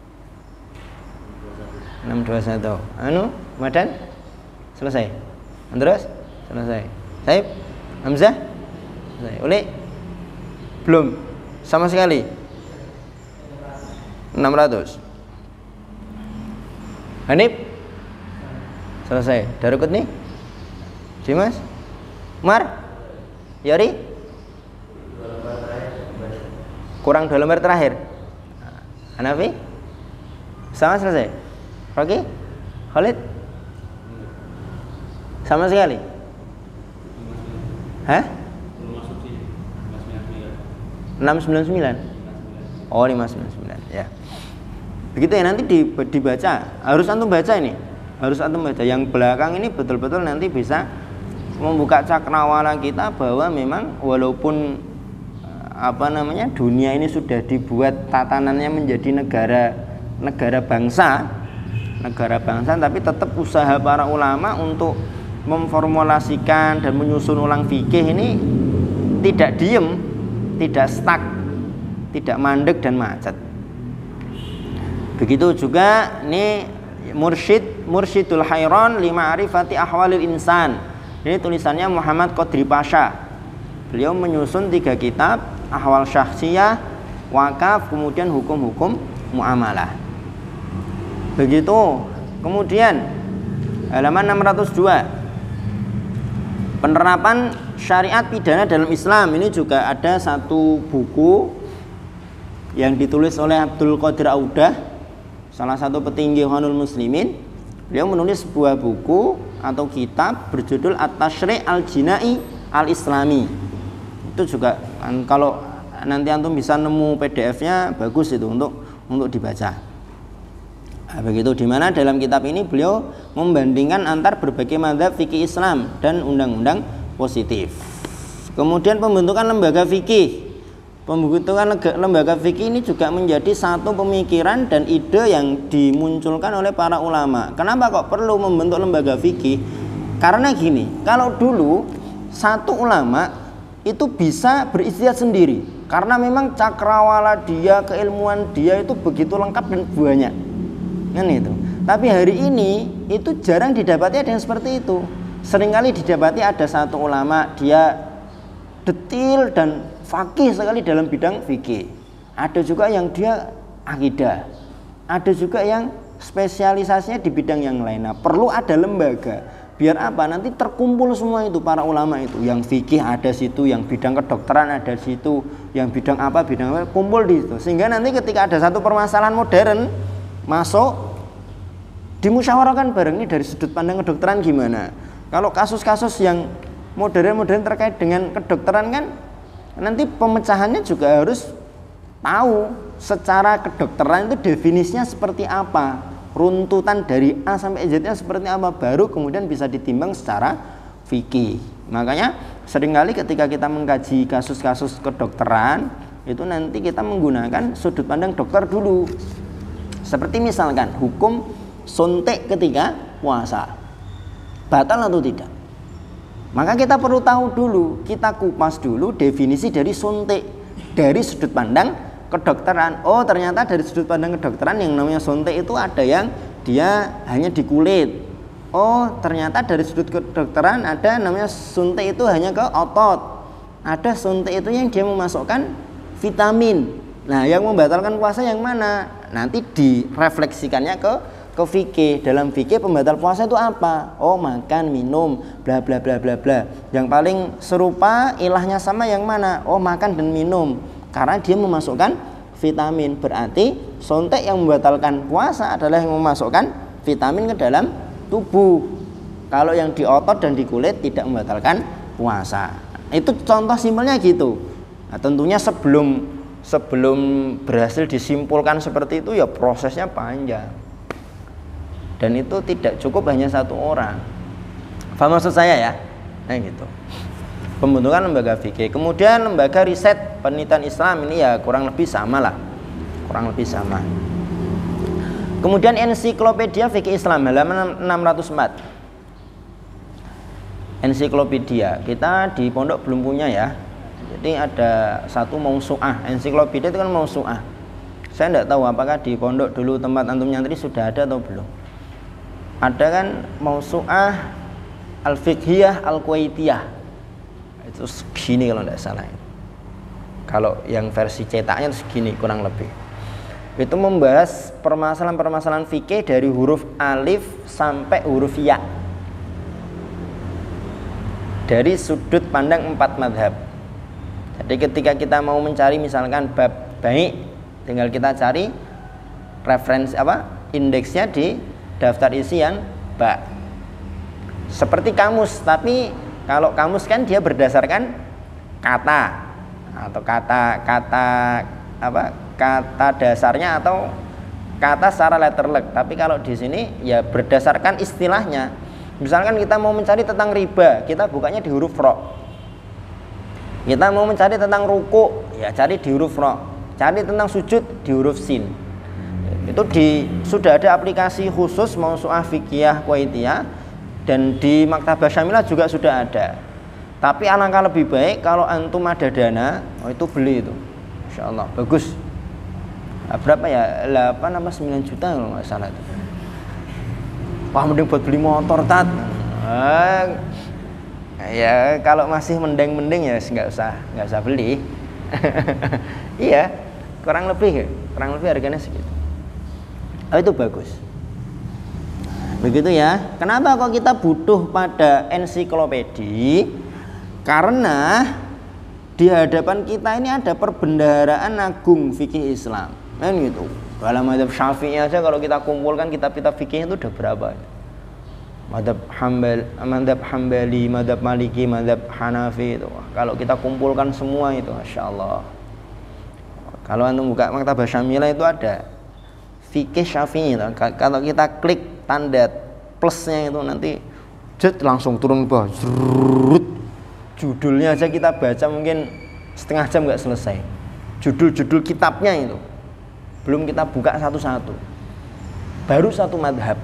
enam dua satu. Anu, Madan? Selesai. Terus selesai. Saib, Hamzah, selesai. Uli, belum sama sekali. enam ratus. Hanif, selesai. Darukut nih, Dimas, Umar, Yori, kurang dua lembar terakhir. Hanafi, sama selesai. Rocky, Khalid, sama sekali. Hah? enam sembilan sembilan. Oh, lima sembilan sembilan. Ya. Begitu ya, nanti dibaca. Harus antum baca ini. Harus antum baca. Yang belakang ini betul-betul nanti bisa membuka cakrawala kita bahwa memang walaupun apa namanya dunia ini sudah dibuat tatanannya menjadi negara negara bangsa, negara bangsa, tapi tetap usaha para ulama untuk memformulasikan dan menyusun ulang fikih ini tidak diem, tidak stuck, tidak mandek dan macet. Begitu juga ini Mursyid Mursyidul Hayran lima arifati ahwalil insan. Ini tulisannya Muhammad Qadri Pasha. Beliau menyusun tiga kitab, Ahwal Syakhsiyah, Wakaf, kemudian hukum-hukum muamalah. Begitu. Kemudian halaman enam ratus dua. Penerapan syariat pidana dalam Islam. Ini juga ada satu buku yang ditulis oleh Abdul Qadir Audah, salah satu petinggi Ikhwanul Muslimin. Beliau menulis sebuah buku atau kitab berjudul At-Tashri' Al-Jinai Al-Islami. Itu juga kan, kalau nanti antum bisa nemu P D F-nya bagus itu untuk untuk dibaca. Nah, begitu, dimana dalam kitab ini beliau membandingkan antar berbagai mazhab fikih Islam dan undang-undang positif. Kemudian pembentukan lembaga fikih. Pembentukan lembaga fikih ini juga menjadi satu pemikiran dan ide yang dimunculkan oleh para ulama. Kenapa kok perlu membentuk lembaga fikih? Karena gini, kalau dulu satu ulama itu bisa beristihad sendiri, karena memang cakrawala dia, keilmuan dia itu begitu lengkap dan banyak. Kan itu. Tapi hari ini itu jarang didapati ada yang seperti itu. Seringkali didapati ada satu ulama dia detil dan faqih sekali dalam bidang fikih. Ada juga yang dia akidah. Ada juga yang spesialisasinya di bidang yang lain. Nah, perlu ada lembaga. Biar apa? Nanti terkumpul semua itu para ulama itu. Yang fikih ada situ, yang bidang kedokteran ada situ, yang bidang apa, bidang apa, kumpul di situ. Sehingga nanti ketika ada satu permasalahan modern masuk, dimusyawarahkan bareng, ini dari sudut pandang kedokteran gimana. Kalau kasus-kasus yang modern-modern terkait dengan kedokteran kan nanti pemecahannya juga harus tahu secara kedokteran itu definisinya seperti apa, runtutan dari A sampai Z-nya seperti apa, baru kemudian bisa ditimbang secara fikih. Makanya seringkali ketika kita mengkaji kasus-kasus kedokteran itu nanti kita menggunakan sudut pandang dokter dulu. Seperti misalkan hukum suntik ketika puasa, batal atau tidak? Maka kita perlu tahu dulu, kita kupas dulu definisi dari suntik dari sudut pandang kedokteran. Oh, ternyata dari sudut pandang kedokteran yang namanya suntik itu ada yang dia hanya di kulit. Oh, ternyata dari sudut kedokteran ada namanya suntik itu hanya ke otot. Ada suntik itu yang dia memasukkan vitamin. Nah, yang membatalkan puasa yang mana? Nanti direfleksikannya ke ke fikih. Dalam fikih pembatal puasa itu apa? Oh, makan, minum, bla bla bla bla bla. Yang paling serupa ilahnya sama yang mana? Oh, makan dan minum. Karena dia memasukkan vitamin. Berarti suntik yang membatalkan puasa adalah yang memasukkan vitamin ke dalam tubuh. Kalau yang di otot dan di kulit tidak membatalkan puasa. Itu contoh simpelnya gitu. Nah, tentunya sebelum sebelum berhasil disimpulkan seperti itu ya prosesnya panjang. Dan itu tidak cukup hanya satu orang. Paham maksud saya ya? Nah gitu. Pembentukan lembaga fikih. Kemudian lembaga riset penelitian Islam ini ya kurang lebih sama lah. Kurang lebih sama. Kemudian ensiklopedia fikih Islam halaman enam ratus empat. Ensiklopedia. Kita di pondok belum punya ya. Jadi ada satu mausu'ah. Ensiklopedia itu kan mausu'ah. Saya tidak tahu apakah di pondok dulu tempat antum nyantri sudah ada atau belum. Ada kan mausu'ah al-fiqhiyah al-kuwaitiyah. Itu segini kalau tidak salah. Kalau yang versi cetaknya segini kurang lebih. Itu membahas permasalahan-permasalahan fikih dari huruf alif sampai huruf ya. Dari sudut pandang empat madhab. Jadi ketika kita mau mencari misalkan bab baik, tinggal kita cari referensi apa indeksnya di daftar isian bab. Seperti kamus, tapi kalau kamus kan dia berdasarkan kata atau kata kata apa kata dasarnya atau kata secara letterlek. Tapi kalau di sini ya berdasarkan istilahnya. Misalkan kita mau mencari tentang riba, kita bukanya di huruf ro. Kita mau mencari tentang ruku, ya cari di huruf ro. Cari tentang sujud di huruf sin. Itu di sudah ada aplikasi khusus mausu'ah fikih kuwaitiyah dan di Maktabah Syamilah juga sudah ada. Tapi alangkah lebih baik kalau antum ada dana, oh itu beli itu. Insyaallah bagus. Nah, berapa ya? delapan apa sembilan juta kalau nggak salah itu. Wah, mending buat beli motor tat. Nah, ya kalau masih mending-mending ya nggak usah nggak usah beli. Iya, kurang lebih kurang lebih harganya segitu. Oh, itu bagus. Begitu ya. Kenapa kok kita butuh pada ensiklopedi? Karena di hadapan kita ini ada perbendaharaan agung fikih Islam. Kan gitu. Dalam mazhab Syafi'i aja kalau kita kumpulkan kitab-kitab fikih itu udah berapa? Mazhab Hambal, mazhab Hambali, mazhab Maliki, mazhab Hanafi itu. Kalau kita kumpulkan semua itu, Masya Allah. Kalau antum buka Maktabah Syamilah itu ada fikih Syafi'i. Kalau kita klik tanda plusnya itu nanti jet langsung turun ke bawah. Zrrrut. Judulnya aja kita baca mungkin setengah jam nggak selesai. Judul-judul kitabnya itu belum kita buka satu-satu. Baru satu madhab.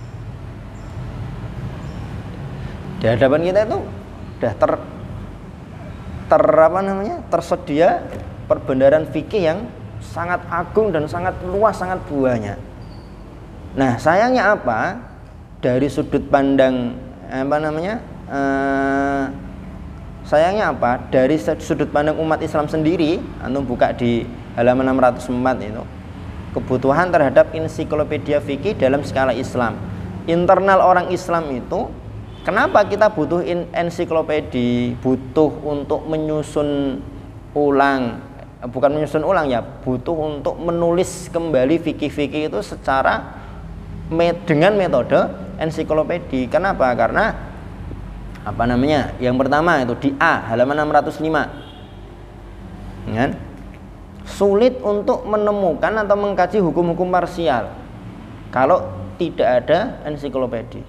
Di hadapan kita itu udah ter, ter apa namanya tersedia perbendaharaan fikih yang sangat agung dan sangat luas, sangat buahnya. Nah, sayangnya apa? Dari sudut pandang apa namanya? Eh, sayangnya apa? Dari sudut pandang umat Islam sendiri, antum buka di halaman enam ratus empat itu. Kebutuhan terhadap ensiklopedia fikih dalam skala Islam. Internal orang Islam itu, kenapa kita butuh ensiklopedi? Butuh untuk menyusun ulang, bukan menyusun ulang ya, butuh untuk menulis kembali fikih-fikih itu secara dengan metode ensiklopedi. Kenapa? Karena apa namanya? Yang pertama itu di A halaman enam ratus lima. Kan? sulit untuk menemukan atau mengkaji hukum-hukum parsial kalau tidak ada ensiklopedi.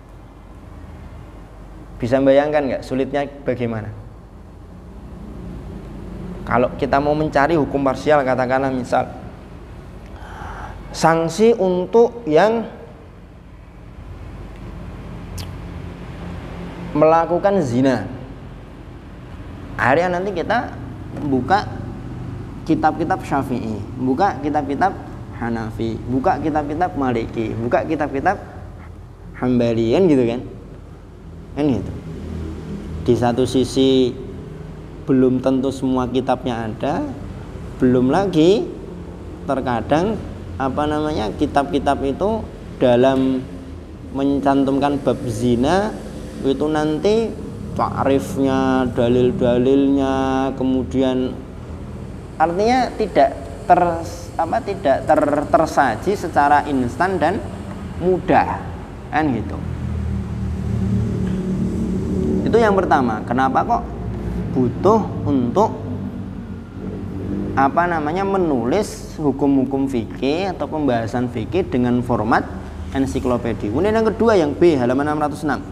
Bisa bayangkan nggak sulitnya bagaimana? Kalau kita mau mencari hukum parsial, katakanlah misal sanksi untuk yang melakukan zina, akhirnya nanti kita buka kitab-kitab Syafi'i, buka kitab-kitab Hanafi, buka kitab-kitab Maliki, buka kitab-kitab Hambali, kan gitu kan? Kan gitu. Di satu sisi belum tentu semua kitabnya ada, belum lagi terkadang apa namanya kitab-kitab itu dalam mencantumkan bab zina itu nanti ta'rifnya, dalil-dalilnya, kemudian artinya tidak ter apa tidak ter, tersaji secara instan dan mudah, kan gitu. Itu yang pertama. Kenapa kok butuh untuk apa namanya menulis hukum-hukum fikih atau pembahasan fikih dengan format ensiklopedi. Kemudian yang kedua, yang B, halaman enam ratus enam.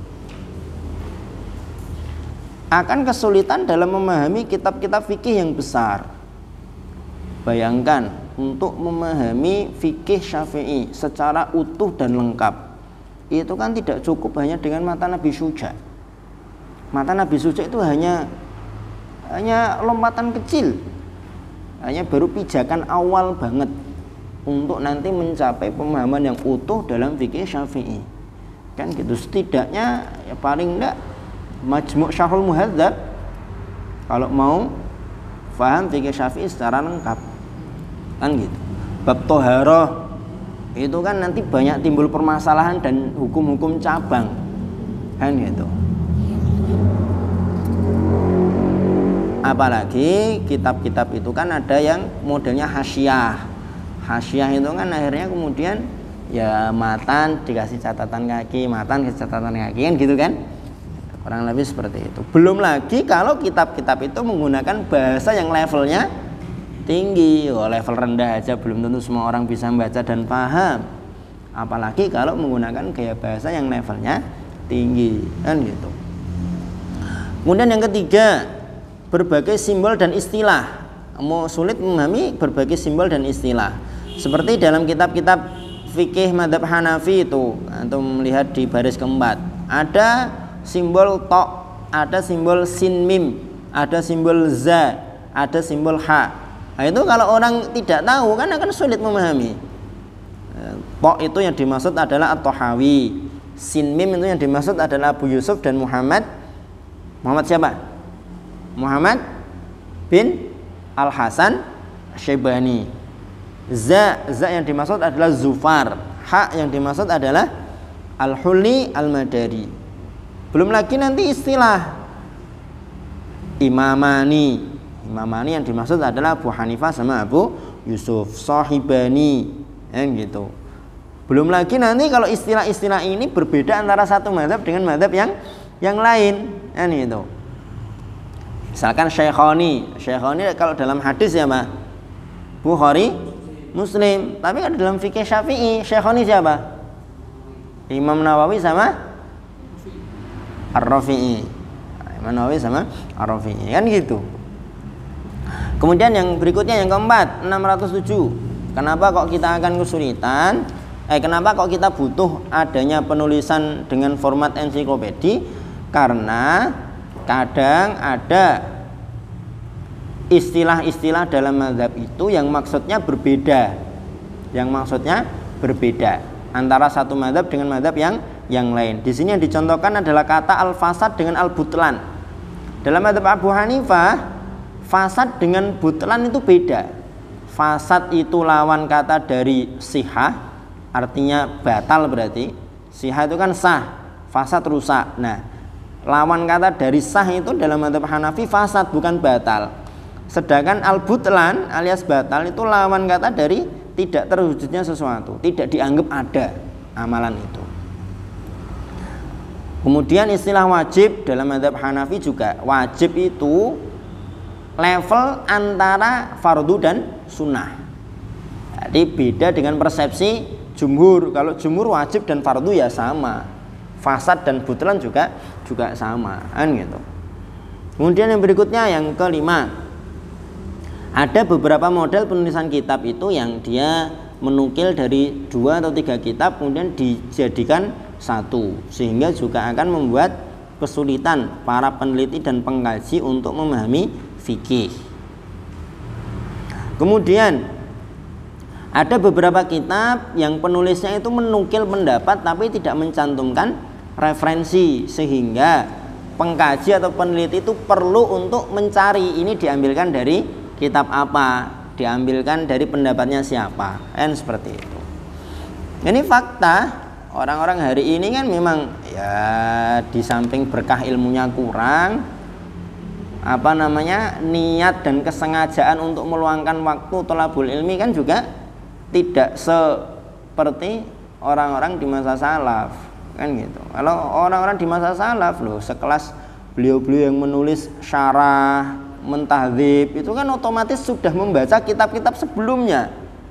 Akan kesulitan dalam memahami kitab-kitab fikih yang besar. Bayangkan, untuk memahami fikih Syafi'i secara utuh dan lengkap, itu kan tidak cukup hanya dengan mata Nabi Syuja. Mata Nabi Syuja itu hanya hanya lompatan kecil, hanya baru pijakan awal banget untuk nanti mencapai pemahaman yang utuh dalam fikih Syafi'i. Kan gitu, setidaknya ya paling enggak Majmu' Syarhul Muhadzab kalau mau paham fikih Syafi'i secara lengkap, kan gitu. Bab Toharoh itu kan nanti banyak timbul permasalahan dan hukum-hukum cabang, kan gitu. Apalagi kitab-kitab itu kan ada yang modelnya hasyiah. Hasyiah itu kan akhirnya kemudian ya matan dikasih catatan kaki, matan dikasih catatan kaki, kan gitu kan. Kurang lebih seperti itu. Belum lagi kalau kitab-kitab itu menggunakan bahasa yang levelnya tinggi. Oh, level rendah aja belum tentu semua orang bisa membaca dan paham. Apalagi kalau menggunakan gaya bahasa yang levelnya tinggi, kan gitu. Kemudian yang ketiga, berbagai simbol dan istilah. Mau sulit memahami berbagai simbol dan istilah. Seperti dalam kitab-kitab fikih madzhab Hanafi itu, antum melihat di baris keempat, ada simbol to, ada simbol sin mim, ada simbol za, ada simbol ha. Nah, itu kalau orang tidak tahu kan akan sulit memahami. To itu yang dimaksud adalah At-Tahawi, sin mim itu yang dimaksud adalah Abu Yusuf dan Muhammad. Muhammad siapa? Muhammad bin Al-Hasan Syaibani. Za, za yang dimaksud adalah Zufar. Ha yang dimaksud adalah Al-Huli Al-Madari. Belum lagi nanti istilah imamani. Imamani yang dimaksud adalah Abu Hanifah sama Abu Yusuf. Sahibani, kan gitu. Belum lagi nanti kalau istilah-istilah ini berbeda antara satu mazhab dengan mazhab yang yang lain, kan gitu. Misalkan Syekhoni. Syekhoni kalau dalam hadis ya Pak, Bukhari, Muslim. Tapi kalau dalam fikih Syafi'i, Syekhoni siapa? Imam Nawawi sama Ar-Rafi'i. Imam Nawawi sama Ar-Rafi'i, kan gitu. Kemudian yang berikutnya yang keempat, enam ratus tujuh. Kenapa kok kita akan kesulitan? Eh kenapa kok kita butuh adanya penulisan dengan format ensiklopedi? Karena kadang ada istilah-istilah dalam mazhab itu yang maksudnya berbeda. Yang maksudnya berbeda antara satu mazhab dengan mazhab yang yang lain. Di sini yang dicontohkan adalah kata al-fasad dengan al-butlan. Dalam mazhab Abu Hanifah, fasad dengan butlan itu beda. Fasad itu lawan kata dari sihah, artinya batal berarti. Sihah itu kan sah, fasad rusak. Nah, lawan kata dari sah itu dalam mazhab Hanafi fasad bukan batal. Sedangkan al-butlan alias batal itu lawan kata dari tidak terwujudnya sesuatu, tidak dianggap ada amalan itu. Kemudian istilah wajib dalam mazhab Hanafi juga, wajib itu level antara fardu dan sunnah. Jadi beda dengan persepsi jumhur. Kalau jumhur wajib dan fardu ya sama, fasad dan butlan juga juga sama, kan gitu. Kemudian yang berikutnya yang kelima, ada beberapa model penulisan kitab itu yang dia menukil dari dua atau tiga kitab kemudian dijadikan satu, sehingga juga akan membuat kesulitan para peneliti dan pengkaji untuk memahami fikih. Kemudian ada beberapa kitab yang penulisnya itu menukil pendapat tapi tidak mencantumkan referensi, sehingga pengkaji atau peneliti itu perlu untuk mencari ini diambilkan dari kitab apa, diambilkan dari pendapatnya siapa, kan seperti itu. Ini fakta. Orang-orang hari ini kan memang ya di samping berkah ilmunya kurang, apa namanya, niat dan kesengajaan untuk meluangkan waktu thalabul ilmi kan juga tidak seperti orang-orang di masa salaf, kan gitu. Kalau orang-orang di masa salaf loh, sekelas beliau-beliau yang menulis syarah, mentahdzib, itu kan otomatis sudah membaca kitab-kitab sebelumnya,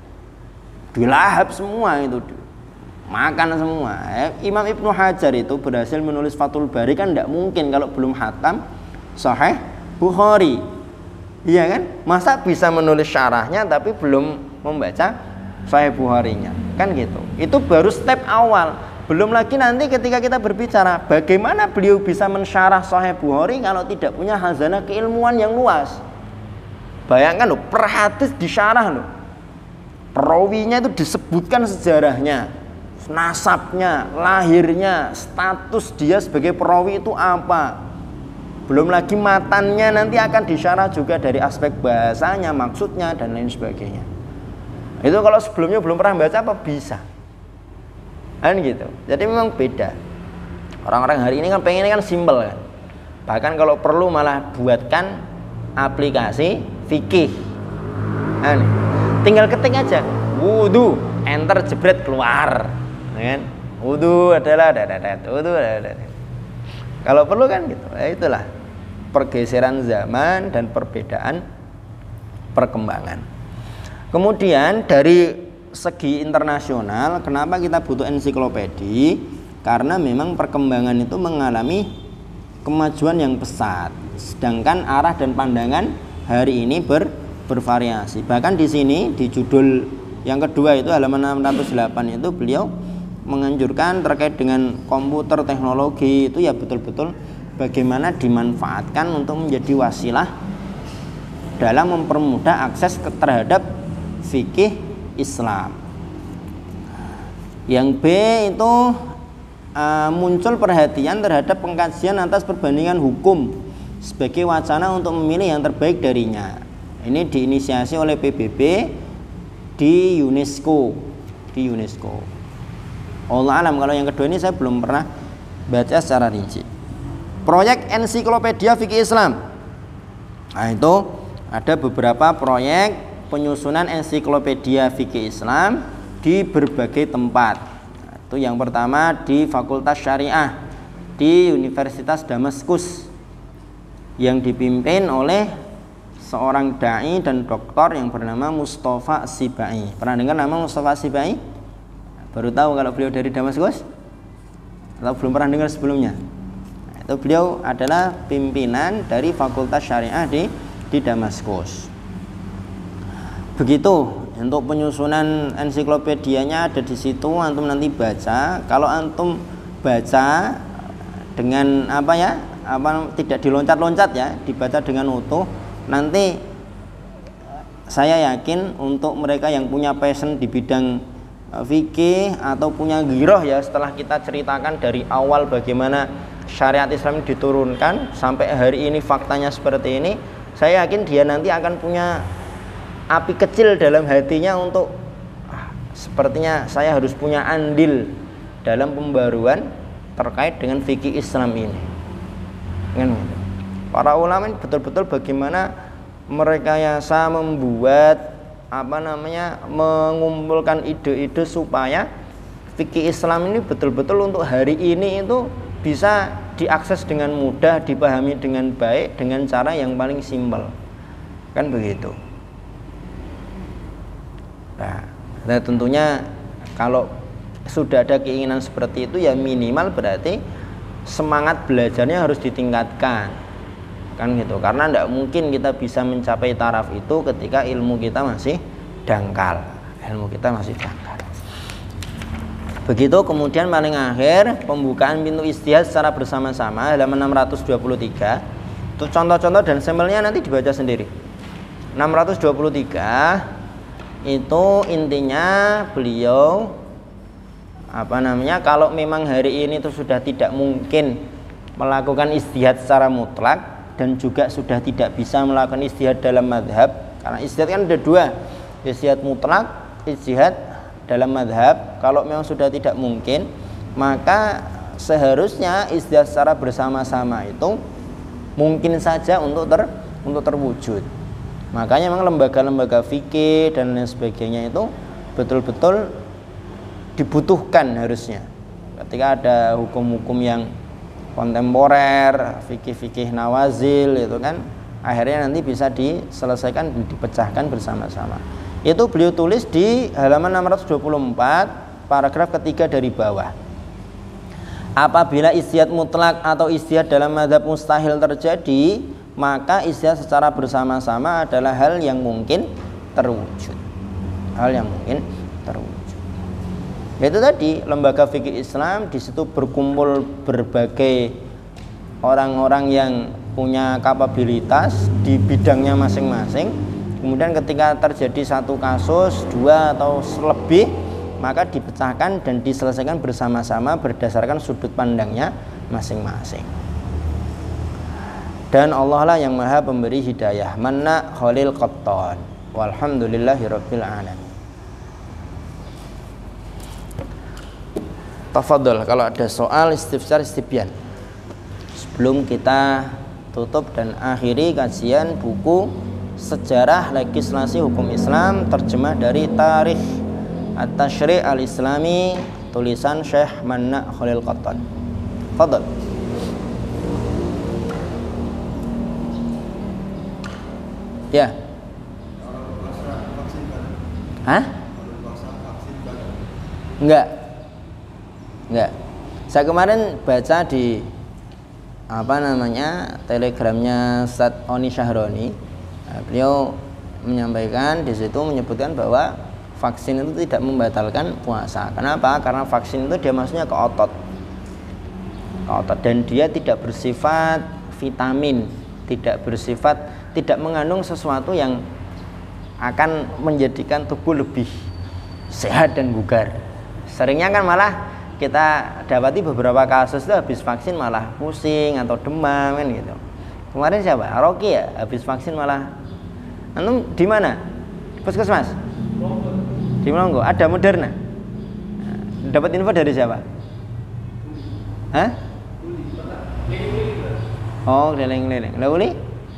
dilahap semua itu, makan semua. Imam Ibnu Hajar itu berhasil menulis Fathul Bari kan tidak mungkin kalau belum khatam Sahih Bukhari, iya kan? Masa bisa menulis syarahnya tapi belum membaca Sahih Bukharinya, kan gitu. Itu baru step awal. Belum lagi nanti ketika kita berbicara bagaimana beliau bisa mensyarah Sahih Bukhari kalau tidak punya khazanah keilmuan yang luas. Bayangkan loh, per hadis disyarah loh, perawinya itu disebutkan sejarahnya, nasabnya, lahirnya, status dia sebagai perawi itu apa. Belum lagi matannya nanti akan disyarah juga dari aspek bahasanya, maksudnya dan lain sebagainya. Itu kalau sebelumnya belum pernah baca apa bisa, kan gitu. Jadi memang beda. Orang-orang hari ini kan pengennya kan simpel kan. Bahkan kalau perlu malah buatkan aplikasi fikih. Nah, tinggal ketik aja, wudu, enter, jebret, keluar. Kan? Wudu adalah dadat, wudu adalah. Kalau perlu kan gitu. Ya itulah pergeseran zaman dan perbedaan perkembangan. Kemudian dari segi internasional, kenapa kita butuh ensiklopedi? Karena memang perkembangan itu mengalami kemajuan yang pesat, sedangkan arah dan pandangan hari ini ber, bervariasi. Bahkan di sini di judul yang kedua itu halaman enam ratus delapan itu beliau menganjurkan terkait dengan komputer teknologi itu ya betul-betul bagaimana dimanfaatkan untuk menjadi wasilah dalam mempermudah akses terhadap fikih Islam. Yang B itu uh, muncul perhatian terhadap pengkajian atas perbandingan hukum sebagai wacana untuk memilih yang terbaik darinya. Ini diinisiasi oleh P B B di UNESCO, di UNESCO. Allah alam, kalau yang kedua ini saya belum pernah baca secara rinci. Proyek ensiklopedia fikih Islam. Nah, itu ada beberapa proyek penyusunan ensiklopedia fikih Islam di berbagai tempat. Nah, itu yang pertama di Fakultas Syariah di Universitas Damaskus yang dipimpin oleh seorang dai dan doktor yang bernama Mustafa Sibai. Pernah dengar nama Mustafa Sibai? Baru tahu kalau beliau dari Damaskus? Atau belum pernah dengar sebelumnya? Nah, itu beliau adalah pimpinan dari Fakultas Syariah di di Damaskus. Begitu untuk penyusunan ensiklopedianya ada di situ, antum nanti baca. Kalau antum baca dengan apa ya? Apa tidak diloncat-loncat ya, dibaca dengan utuh. Nanti saya yakin untuk mereka yang punya passion di bidang fikih atau punya giroh ya, setelah kita ceritakan dari awal bagaimana syariat Islam diturunkan sampai hari ini faktanya seperti ini, saya yakin dia nanti akan punya api kecil dalam hatinya untuk ah, sepertinya saya harus punya andil dalam pembaruan terkait dengan fikih Islam ini. Para ulama ini betul-betul bagaimana merekayasa, membuat apa namanya, mengumpulkan ide-ide supaya fikih Islam ini betul-betul untuk hari ini itu bisa diakses dengan mudah, dipahami dengan baik, dengan cara yang paling simpel. Kan begitu. Nah, nah tentunya kalau sudah ada keinginan seperti itu ya minimal berarti semangat belajarnya harus ditingkatkan. Kan gitu. Karena tidak mungkin kita bisa mencapai taraf itu ketika ilmu kita masih dangkal. Ilmu kita masih dangkal. Begitu. Kemudian paling akhir pembukaan pintu ijtihad secara bersama-sama halaman enam ratus dua puluh tiga. Itu contoh-contoh dan sampelnya nanti dibaca sendiri. enam ratus dua puluh tiga itu intinya beliau apa namanya, kalau memang hari ini itu sudah tidak mungkin melakukan ijtihad secara mutlak dan juga sudah tidak bisa melakukan ijtihad dalam madhab, karena ijtihad kan ada dua, ijtihad mutlak, ijtihad dalam madhab. Kalau memang sudah tidak mungkin, maka seharusnya ijtihad secara bersama-sama itu mungkin saja untuk ter untuk terwujud. Makanya memang lembaga-lembaga fikih dan lain sebagainya itu betul-betul dibutuhkan harusnya. Ketika ada hukum-hukum yang kontemporer, fikih-fikih nawazil itu kan akhirnya nanti bisa diselesaikan, dipecahkan bersama-sama. Itu beliau tulis di halaman enam ratus dua puluh empat paragraf ketiga dari bawah. Apabila ijtihad mutlak atau ijtihad dalam mazhab mustahil terjadi, maka ijtihad secara bersama-sama adalah hal yang mungkin terwujud. Hal yang mungkin terwujud. Itu tadi lembaga fikih Islam, di situ berkumpul berbagai orang-orang yang punya kapabilitas di bidangnya masing-masing. Kemudian ketika terjadi satu kasus, dua atau lebih, maka dipecahkan dan diselesaikan bersama-sama berdasarkan sudut pandangnya masing-masing. Dan Allah lah yang maha pemberi hidayah. Manna Khalil Qattan. Walhamdulillahirabbil alamin. Tafadhol kalau ada soal istifsar istibyan. Sebelum kita tutup dan akhiri kajian buku Sejarah Legislasi Hukum Islam terjemah dari Tarikh At-Tashri' Al-Islami tulisan Syekh Manna Khalil Qattan. Tafadhol. Ya. Hah? Enggak. Enggak. Saya kemarin baca di apa namanya telegramnya Ustadz Oni Syahroni. Nah, beliau menyampaikan di situ menyebutkan bahwa vaksin itu tidak membatalkan puasa. Kenapa? Karena vaksin itu dia masuknya ke otot. Ke otot dan dia tidak bersifat vitamin, tidak bersifat tidak mengandung sesuatu yang akan menjadikan tubuh lebih sehat dan bugar. Seringnya kan malah kita dapati beberapa kasus itu habis vaksin malah pusing atau demam kan gitu. Kemarin siapa? Rocky ya, habis vaksin malah. Antum di mana? Puskesmas? Di Melongo. Ada Moderna. Dapat info dari siapa? Hah? Oh, keliling-keliling. Lah uli?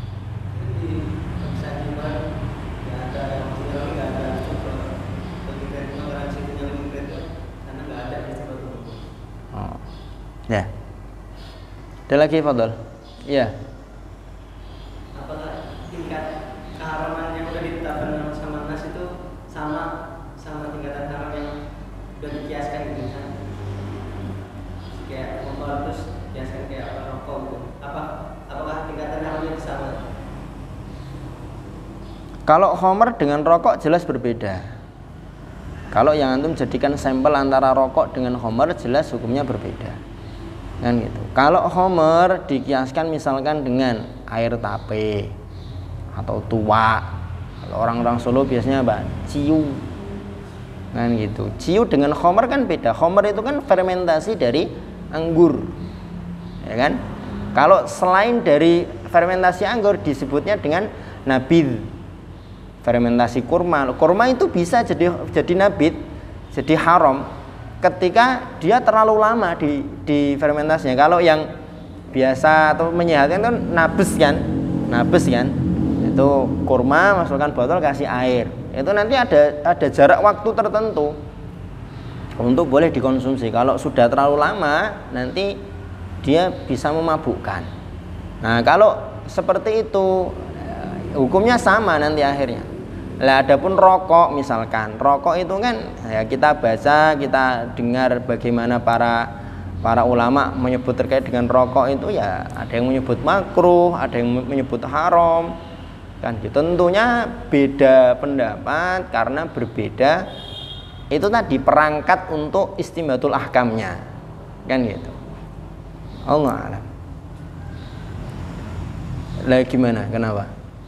Ya. Ada lagi Fadol? Iya. Apakah tingkat keharaman yang sudah ditetapkan sama Nas itu sama sama tingkatan haram yang sudah dikiaskan gitu kan? Kayak motor terus kiaskan kayak apa rokok gitu. Apa apakah tingkatan haramnya sama? Kalau khamr dengan rokok jelas berbeda. Kalau yang antum jadikan sampel antara rokok dengan khamr jelas hukumnya berbeda. Kan gitu. Kalau khamr dikiaskan misalkan dengan air tape atau tua. Kalau orang-orang Solo biasanya apa? Ciu. Kan gitu. Ciu dengan khamr kan beda. Khamr itu kan fermentasi dari anggur. Ya kan? Kalau selain dari fermentasi anggur disebutnya dengan nabid. Fermentasi kurma. Kurma itu bisa jadi jadi nabid, jadi haram ketika dia terlalu lama di, di fermentasinya. Kalau yang biasa atau menyehatkan kan nabes kan, nabes kan, itu kurma masukkan botol kasih air. Itu nanti ada ada jarak waktu tertentu untuk boleh dikonsumsi. Kalau sudah terlalu lama nanti dia bisa memabukkan. Nah kalau seperti itu hukumnya sama nanti akhirnya. Lah adapun rokok misalkan, rokok itu kan ya kita baca, kita dengar bagaimana para para ulama menyebut terkait dengan rokok itu ya ada yang menyebut makruh, ada yang menyebut haram. Kan gitu. Tentunya beda pendapat karena berbeda itu tadi perangkat untuk istimbatul ahkamnya. Kan gitu. Allah alam. Lah gimana? Kenapa?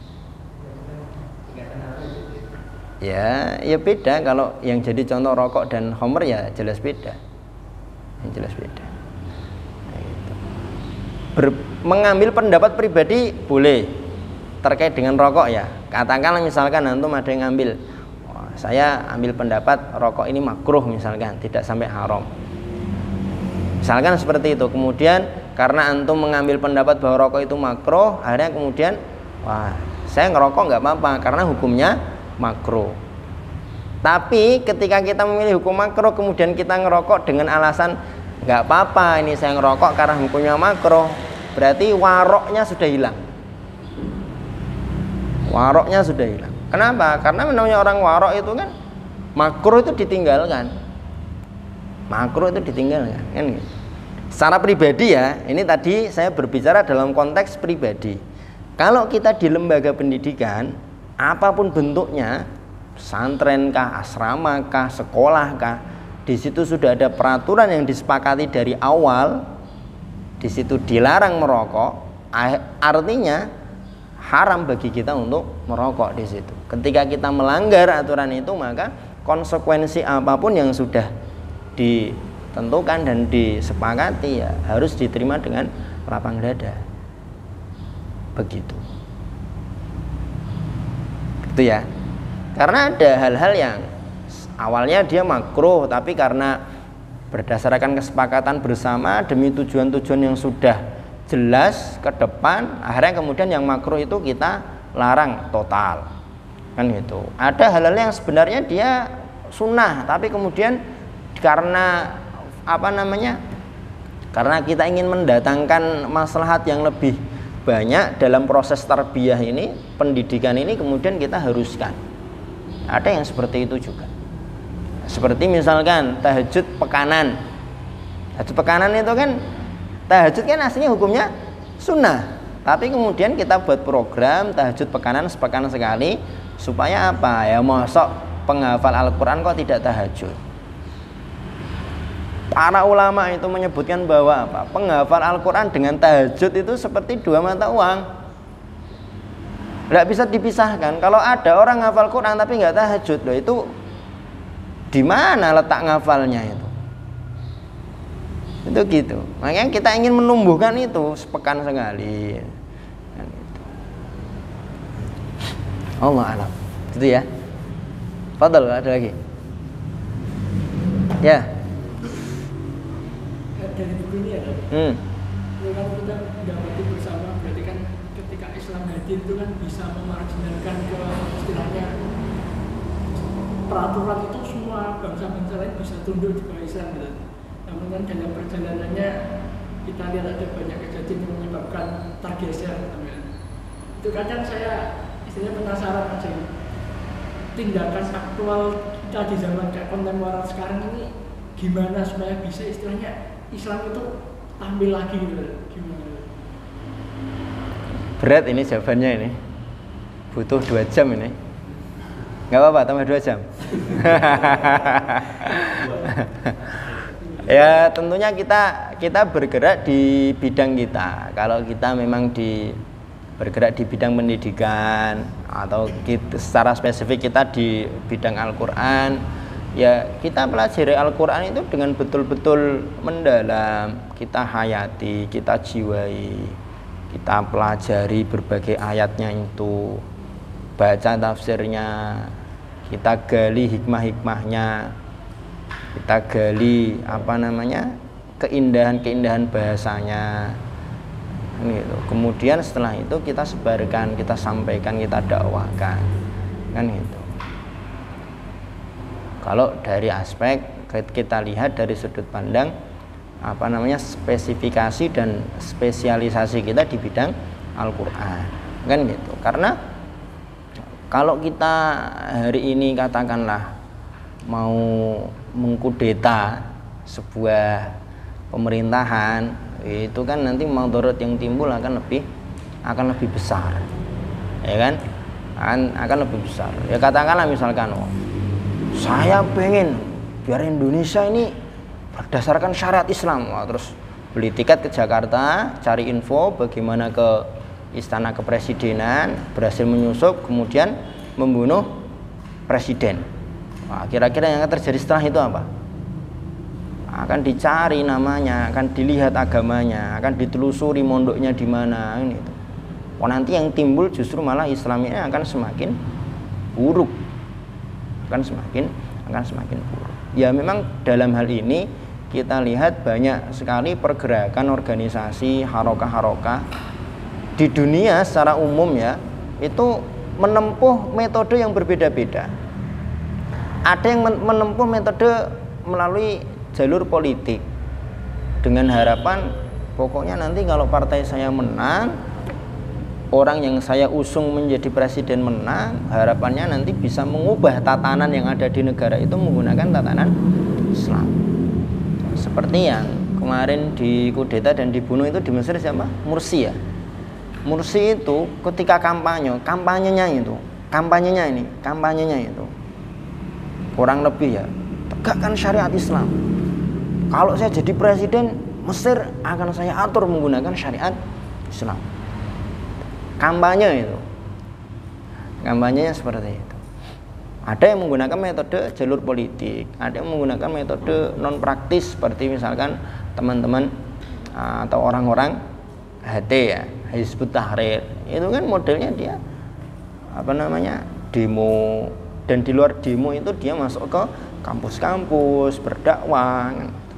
Ya, ya beda. Kalau yang jadi contoh rokok dan khamr ya jelas beda. Yang jelas beda. Nah, gitu. Ber, mengambil pendapat pribadi boleh terkait dengan rokok ya. Katakanlah misalkan antum ada yang ngambil, oh, saya ambil pendapat rokok ini makruh misalkan, tidak sampai haram. Misalkan seperti itu. Kemudian karena antum mengambil pendapat bahwa rokok itu makruh, akhirnya kemudian wah, saya ngerokok nggak apa-apa karena hukumnya makruh. Tapi ketika kita memilih hukum makruh kemudian kita ngerokok dengan alasan nggak apa-apa ini saya ngerokok karena hukumnya makruh, berarti waroknya sudah hilang. Waroknya sudah hilang. Kenapa? Karena namanya orang warok itu kan makruh itu ditinggalkan. Makruh itu ditinggalkan kan gitu. Secara pribadi ya, ini tadi saya berbicara dalam konteks pribadi. Kalau kita di lembaga pendidikan, apapun bentuknya, pesantren kah, asrama kah, sekolah kah, di situ sudah ada peraturan yang disepakati dari awal, di situ dilarang merokok, artinya haram bagi kita untuk merokok di situ. Ketika kita melanggar aturan itu, maka konsekuensi apapun yang sudah ditentukan dan disepakati ya harus diterima dengan lapang dada. Begitu. Itu ya. Karena ada hal-hal yang awalnya dia makruh, tapi karena berdasarkan kesepakatan bersama demi tujuan-tujuan yang sudah jelas ke depan, akhirnya kemudian yang makruh itu kita larang total. Kan gitu. Ada hal-hal yang sebenarnya dia sunnah, tapi kemudian karena apa namanya? Karena kita ingin mendatangkan maslahat yang lebih banyak dalam proses tarbiyah ini, pendidikan ini, kemudian kita haruskan. Ada yang seperti itu juga. Seperti misalkan tahajud pekanan. Tahajud pekanan itu kan, tahajud kan aslinya hukumnya sunnah, tapi kemudian kita buat program tahajud pekanan sepekan sekali, supaya apa? Ya mosok penghafal Al-Quran kok tidak tahajud. Para ulama itu menyebutkan bahwa apa? Penghafal Al-Quran dengan tahajud itu seperti dua mata uang, tidak bisa dipisahkan. Kalau ada orang ngafal Quran tapi nggak tahajud, loh itu di mana letak ngafalnya itu? Itu gitu. Makanya kita ingin menumbuhkan itu sepekan sekali. Allah alam. Gitu ya. Fadal, ada lagi? Ya. Dari buku ini ada. Hmm. Kalau kita mendapati bersama, berarti kan ketika Islam hadir itu kan bisa memarginalkan ke istilahnya peraturan itu semua bangsa-bangsa lain bisa tunduk di bawah Islam gitu. Namun kan dalam perjalanannya kita lihat ada banyak kejadian yang menyebabkan tergeser. Itu kadang saya istilahnya penasaran aja. Tindakan aktual kita di zaman kayak kontemporer sekarang ini gimana supaya bisa istilahnya Islam itu tampil lagi gitu, gimana? Berat ini jawabannya ini, butuh dua jam ini. Nggak apa-apa, tambah dua jam. Ya tentunya kita kita bergerak di bidang kita. Kalau kita memang di bergerak di bidang pendidikan atau kita, secara spesifik kita di bidang Al-Quran, ya kita pelajari Al-Quran itu dengan betul-betul mendalam, kita hayati, kita jiwai, kita pelajari berbagai ayatnya itu, baca tafsirnya, kita gali hikmah-hikmahnya, kita gali apa namanya keindahan-keindahan bahasanya, gitu. Kemudian setelah itu kita sebarkan, kita sampaikan, kita dakwahkan, kan gitu. Kalau dari aspek kita lihat dari sudut pandang apa namanya spesifikasi dan spesialisasi kita di bidang Al-Quran, kan gitu. Karena Kalau kita hari ini katakanlah mau mengkudeta sebuah pemerintahan, itu kan nanti mudarat yang timbul akan lebih akan lebih besar, ya kan? Akan, akan lebih besar. Ya katakanlah misalkan, oh, saya pengen biar Indonesia ini berdasarkan syariat Islam. Wah, terus beli tiket ke Jakarta, cari info bagaimana ke istana kepresidenan, berhasil menyusup, kemudian membunuh presiden. Wah, kira-kira yang akan terjadi setelah itu apa? Akan dicari namanya, akan dilihat agamanya, akan ditelusuri mondoknya di mana, ini itu. Oh, nanti yang timbul justru malah Islamnya akan semakin buruk, akan semakin akan semakin buruk. Ya memang dalam hal ini kita lihat banyak sekali pergerakan organisasi harokah-harokah di dunia secara umum ya, itu menempuh metode yang berbeda-beda. Ada yang menempuh metode melalui jalur politik dengan harapan pokoknya nanti kalau partai saya menang, orang yang saya usung menjadi presiden menang, harapannya nanti bisa mengubah tatanan yang ada di negara itu menggunakan tatanan Islam. Seperti yang kemarin di kudeta dan dibunuh itu di Mesir siapa? Mursi ya. Mursi itu ketika kampanye, kampanyenya itu, kampanyenya ini, kampanyenya itu kurang lebih ya, tegakkan syariat Islam. Kalau saya jadi presiden Mesir akan saya atur menggunakan syariat Islam. Kampanye itu, kampanyenya seperti itu. Ada yang menggunakan metode jalur politik, ada yang menggunakan metode non praktis seperti misalkan teman-teman atau orang-orang H T ya, Hizbut Tahrir. Itu kan modelnya dia apa namanya demo, dan di luar demo itu dia masuk ke kampus-kampus berdakwah.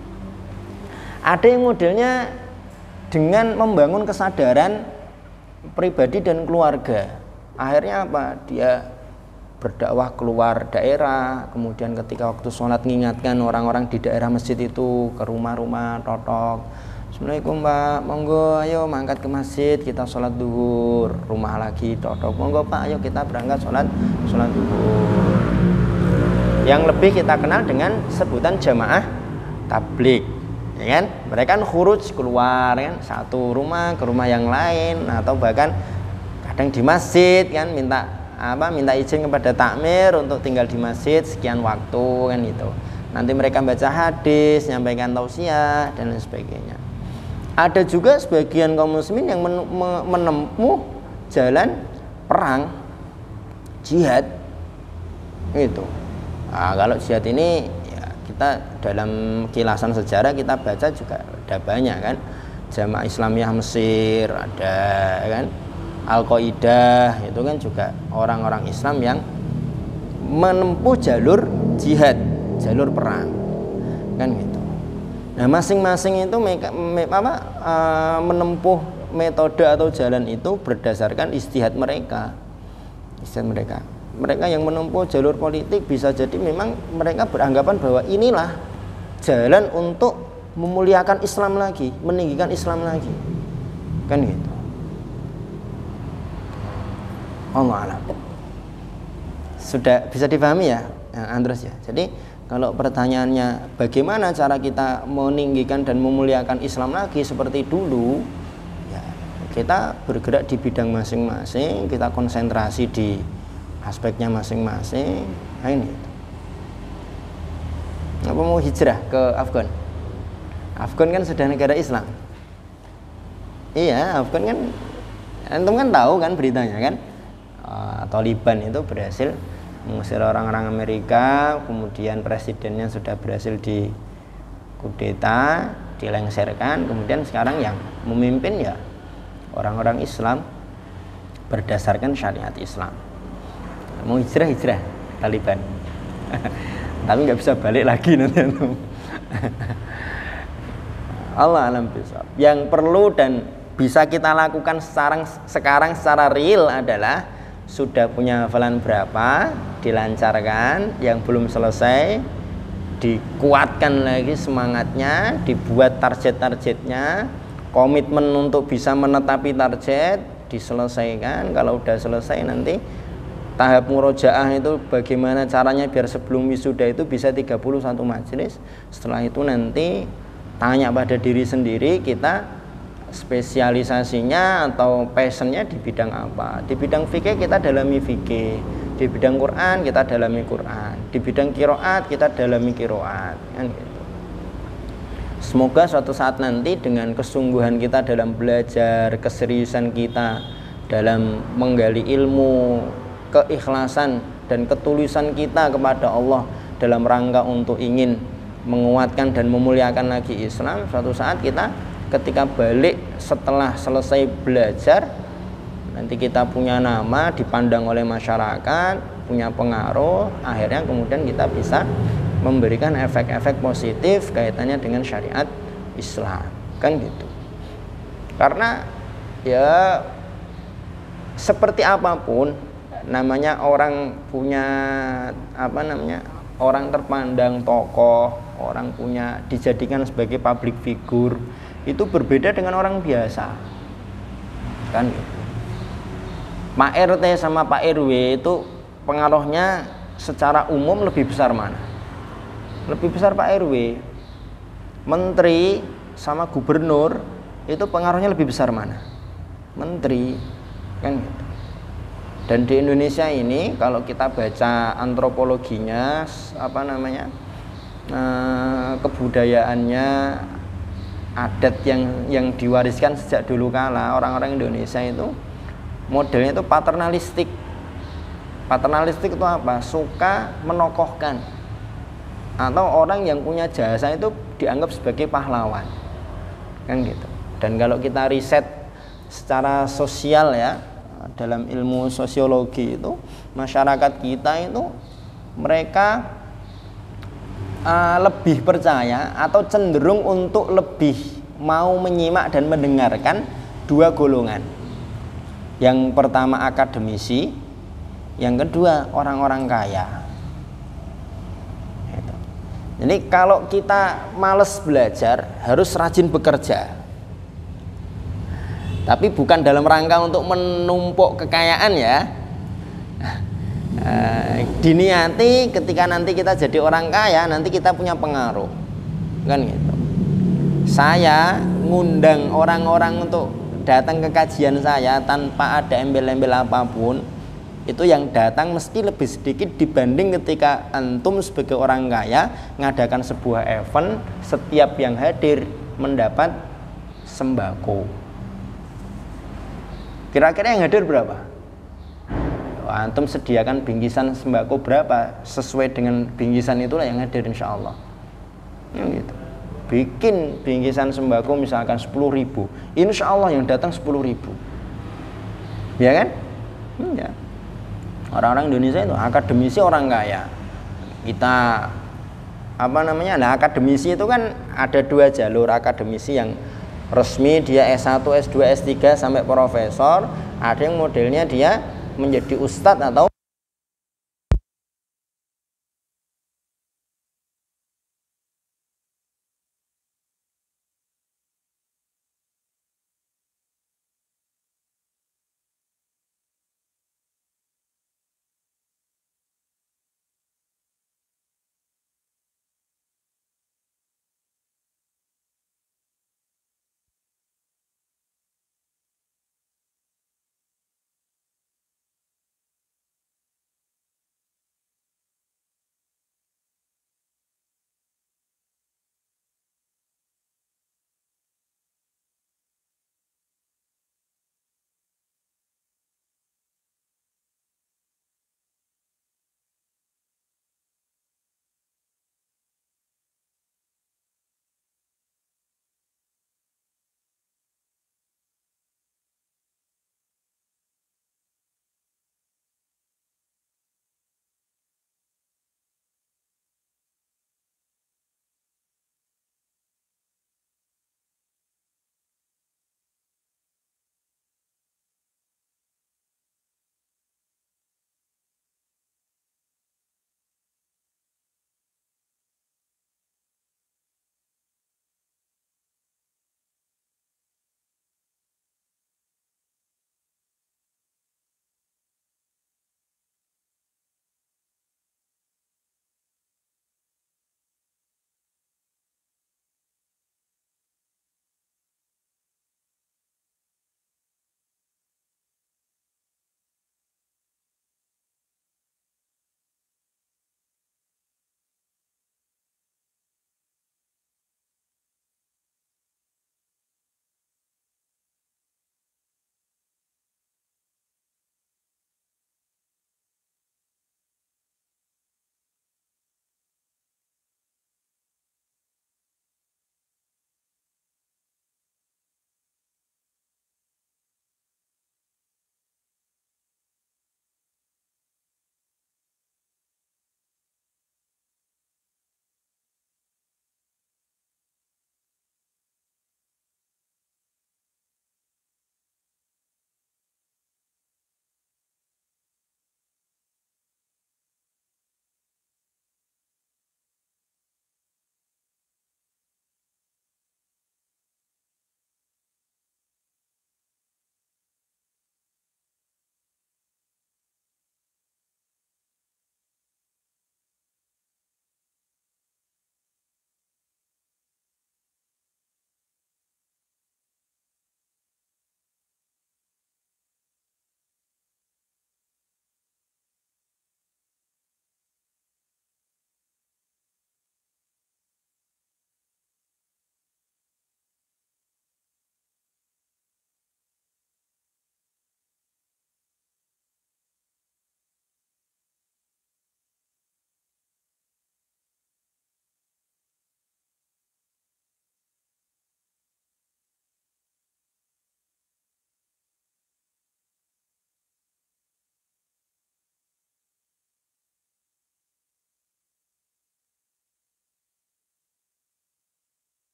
Ada yang modelnya dengan membangun kesadaran pribadi dan keluarga. Akhirnya apa? Dia berdakwah keluar daerah, kemudian ketika waktu sholat mengingatkan orang-orang di daerah masjid itu ke rumah-rumah, totok, Assalamualaikum Pak, monggo ayo mangkat ke masjid kita sholat duhur, rumah lagi totok, monggo Pak ayo kita berangkat sholat sholat duhur. Yang lebih kita kenal dengan sebutan jamaah tablik, ya kan? Mereka kan khuruj keluar kan, satu rumah ke rumah yang lain, atau bahkan kadang di masjid kan minta apa minta izin kepada takmir untuk tinggal di masjid sekian waktu kan itu. Nanti mereka baca hadis, nyampaikan tausiah dan lain sebagainya. Ada juga sebagian kaum muslimin yang menempuh jalan perang jihad itu. Nah, kalau jihad ini ya kita dalam kilasan sejarah kita baca juga ada banyak kan. Jamaah Islamiyah Mesir ada kan, Al-Qaeda itu kan juga orang-orang Islam yang menempuh jalur jihad, jalur perang kan gitu. Nah masing-masing itu me, me, apa, uh, menempuh metode atau jalan itu berdasarkan ijtihad mereka, ijtihad mereka. Mereka yang menempuh jalur politik bisa jadi memang mereka beranggapan bahwa inilah jalan untuk memuliakan Islam lagi, meninggikan Islam lagi, kan gitu. Allah alam. Sudah bisa dipahami ya, Andres ya. Jadi kalau pertanyaannya bagaimana cara kita meninggikan dan memuliakan Islam lagi seperti dulu, ya kita bergerak di bidang masing-masing, kita konsentrasi di aspeknya masing-masing. Nah ini. Apa mau hijrah ke Afgan? Afgan kan sudah negara Islam. Iya, Afgan kan antum kan tahu kan beritanya kan? Uh, Taliban itu berhasil mengusir orang-orang Amerika, kemudian presidennya sudah berhasil di kudeta, dilengserkan, kemudian sekarang yang memimpin ya orang-orang Islam berdasarkan syariat Islam. Mau hijrah hijrah Taliban, tapi nggak bisa balik lagi nanti. Allah alam bisawab. Yang perlu dan bisa kita lakukan sekarang sekarang secara real adalah sudah punya hafalan berapa, dilancarkan, yang belum selesai dikuatkan lagi semangatnya, dibuat target-targetnya, komitmen untuk bisa menetapi target diselesaikan. Kalau udah selesai nanti tahap murojaah itu bagaimana caranya biar sebelum wisuda itu bisa tiga puluh satu majelis. Setelah itu nanti tanya pada diri sendiri, kita spesialisasinya atau passionnya di bidang apa. Di bidang fikih kita dalami fikih, di bidang Quran kita dalami Quran, di bidang kiroat kita dalami kiroat, kan gitu. Semoga suatu saat nanti dengan kesungguhan kita dalam belajar, keseriusan kita dalam menggali ilmu, keikhlasan dan ketulusan kita kepada Allah dalam rangka untuk ingin menguatkan dan memuliakan lagi Islam, suatu saat kita ketika balik setelah selesai belajar, nanti kita punya nama, dipandang oleh masyarakat, punya pengaruh, akhirnya kemudian kita bisa memberikan efek-efek positif kaitannya dengan syariat Islam, kan gitu. Karena ya seperti apapun namanya orang punya apa namanya orang terpandang tokoh, orang punya dijadikan sebagai public figure, itu berbeda dengan orang biasa, kan gitu. Pak R T sama Pak R W itu pengaruhnya secara umum lebih besar mana? Lebih besar Pak R W. Menteri sama gubernur itu pengaruhnya lebih besar mana? Menteri, kan gitu. Dan di Indonesia ini kalau kita baca antropologinya, apa namanya, eh, kebudayaannya, adat yang yang diwariskan sejak dulu kala, orang-orang Indonesia itu modelnya itu paternalistik. Paternalistik itu apa? Suka menokohkan, atau orang yang punya jasa itu dianggap sebagai pahlawan, kan gitu. Dan kalau kita riset secara sosial ya, dalam ilmu sosiologi itu, masyarakat kita itu mereka uh, lebih percaya atau cenderung untuk lebih mau menyimak dan mendengarkan dua golongan. Yang pertama akademisi, yang kedua orang-orang kaya. Gitu. Jadi kalau kita males belajar, harus rajin bekerja. Tapi bukan dalam rangka untuk menumpuk kekayaan ya. E, diniati ketika nanti kita jadi orang kaya, nanti kita punya pengaruh, kan gitu. Saya ngundang orang-orang untuk datang ke kajian saya tanpa ada embel-embel apapun, itu yang datang mesti lebih sedikit dibanding ketika antum sebagai orang kaya ngadakan sebuah event, setiap yang hadir mendapat sembako. Kira-kira yang hadir berapa? Antum sediakan bingkisan sembako berapa, sesuai dengan bingkisan itulah yang hadir insya Allah. Ya, gitu. Bikin bingkisan sembako misalkan sepuluh ribu, insya Allah yang datang sepuluh ribu, ya kan? Hmm, ya. Orang-orang Indonesia itu akademisi orang kaya. Kita apa namanya? Nah, akademisi itu kan ada dua jalur. Akademisi yang resmi, dia S satu, S dua, S tiga sampai profesor. Ada yang modelnya dia menjadi ustadz atau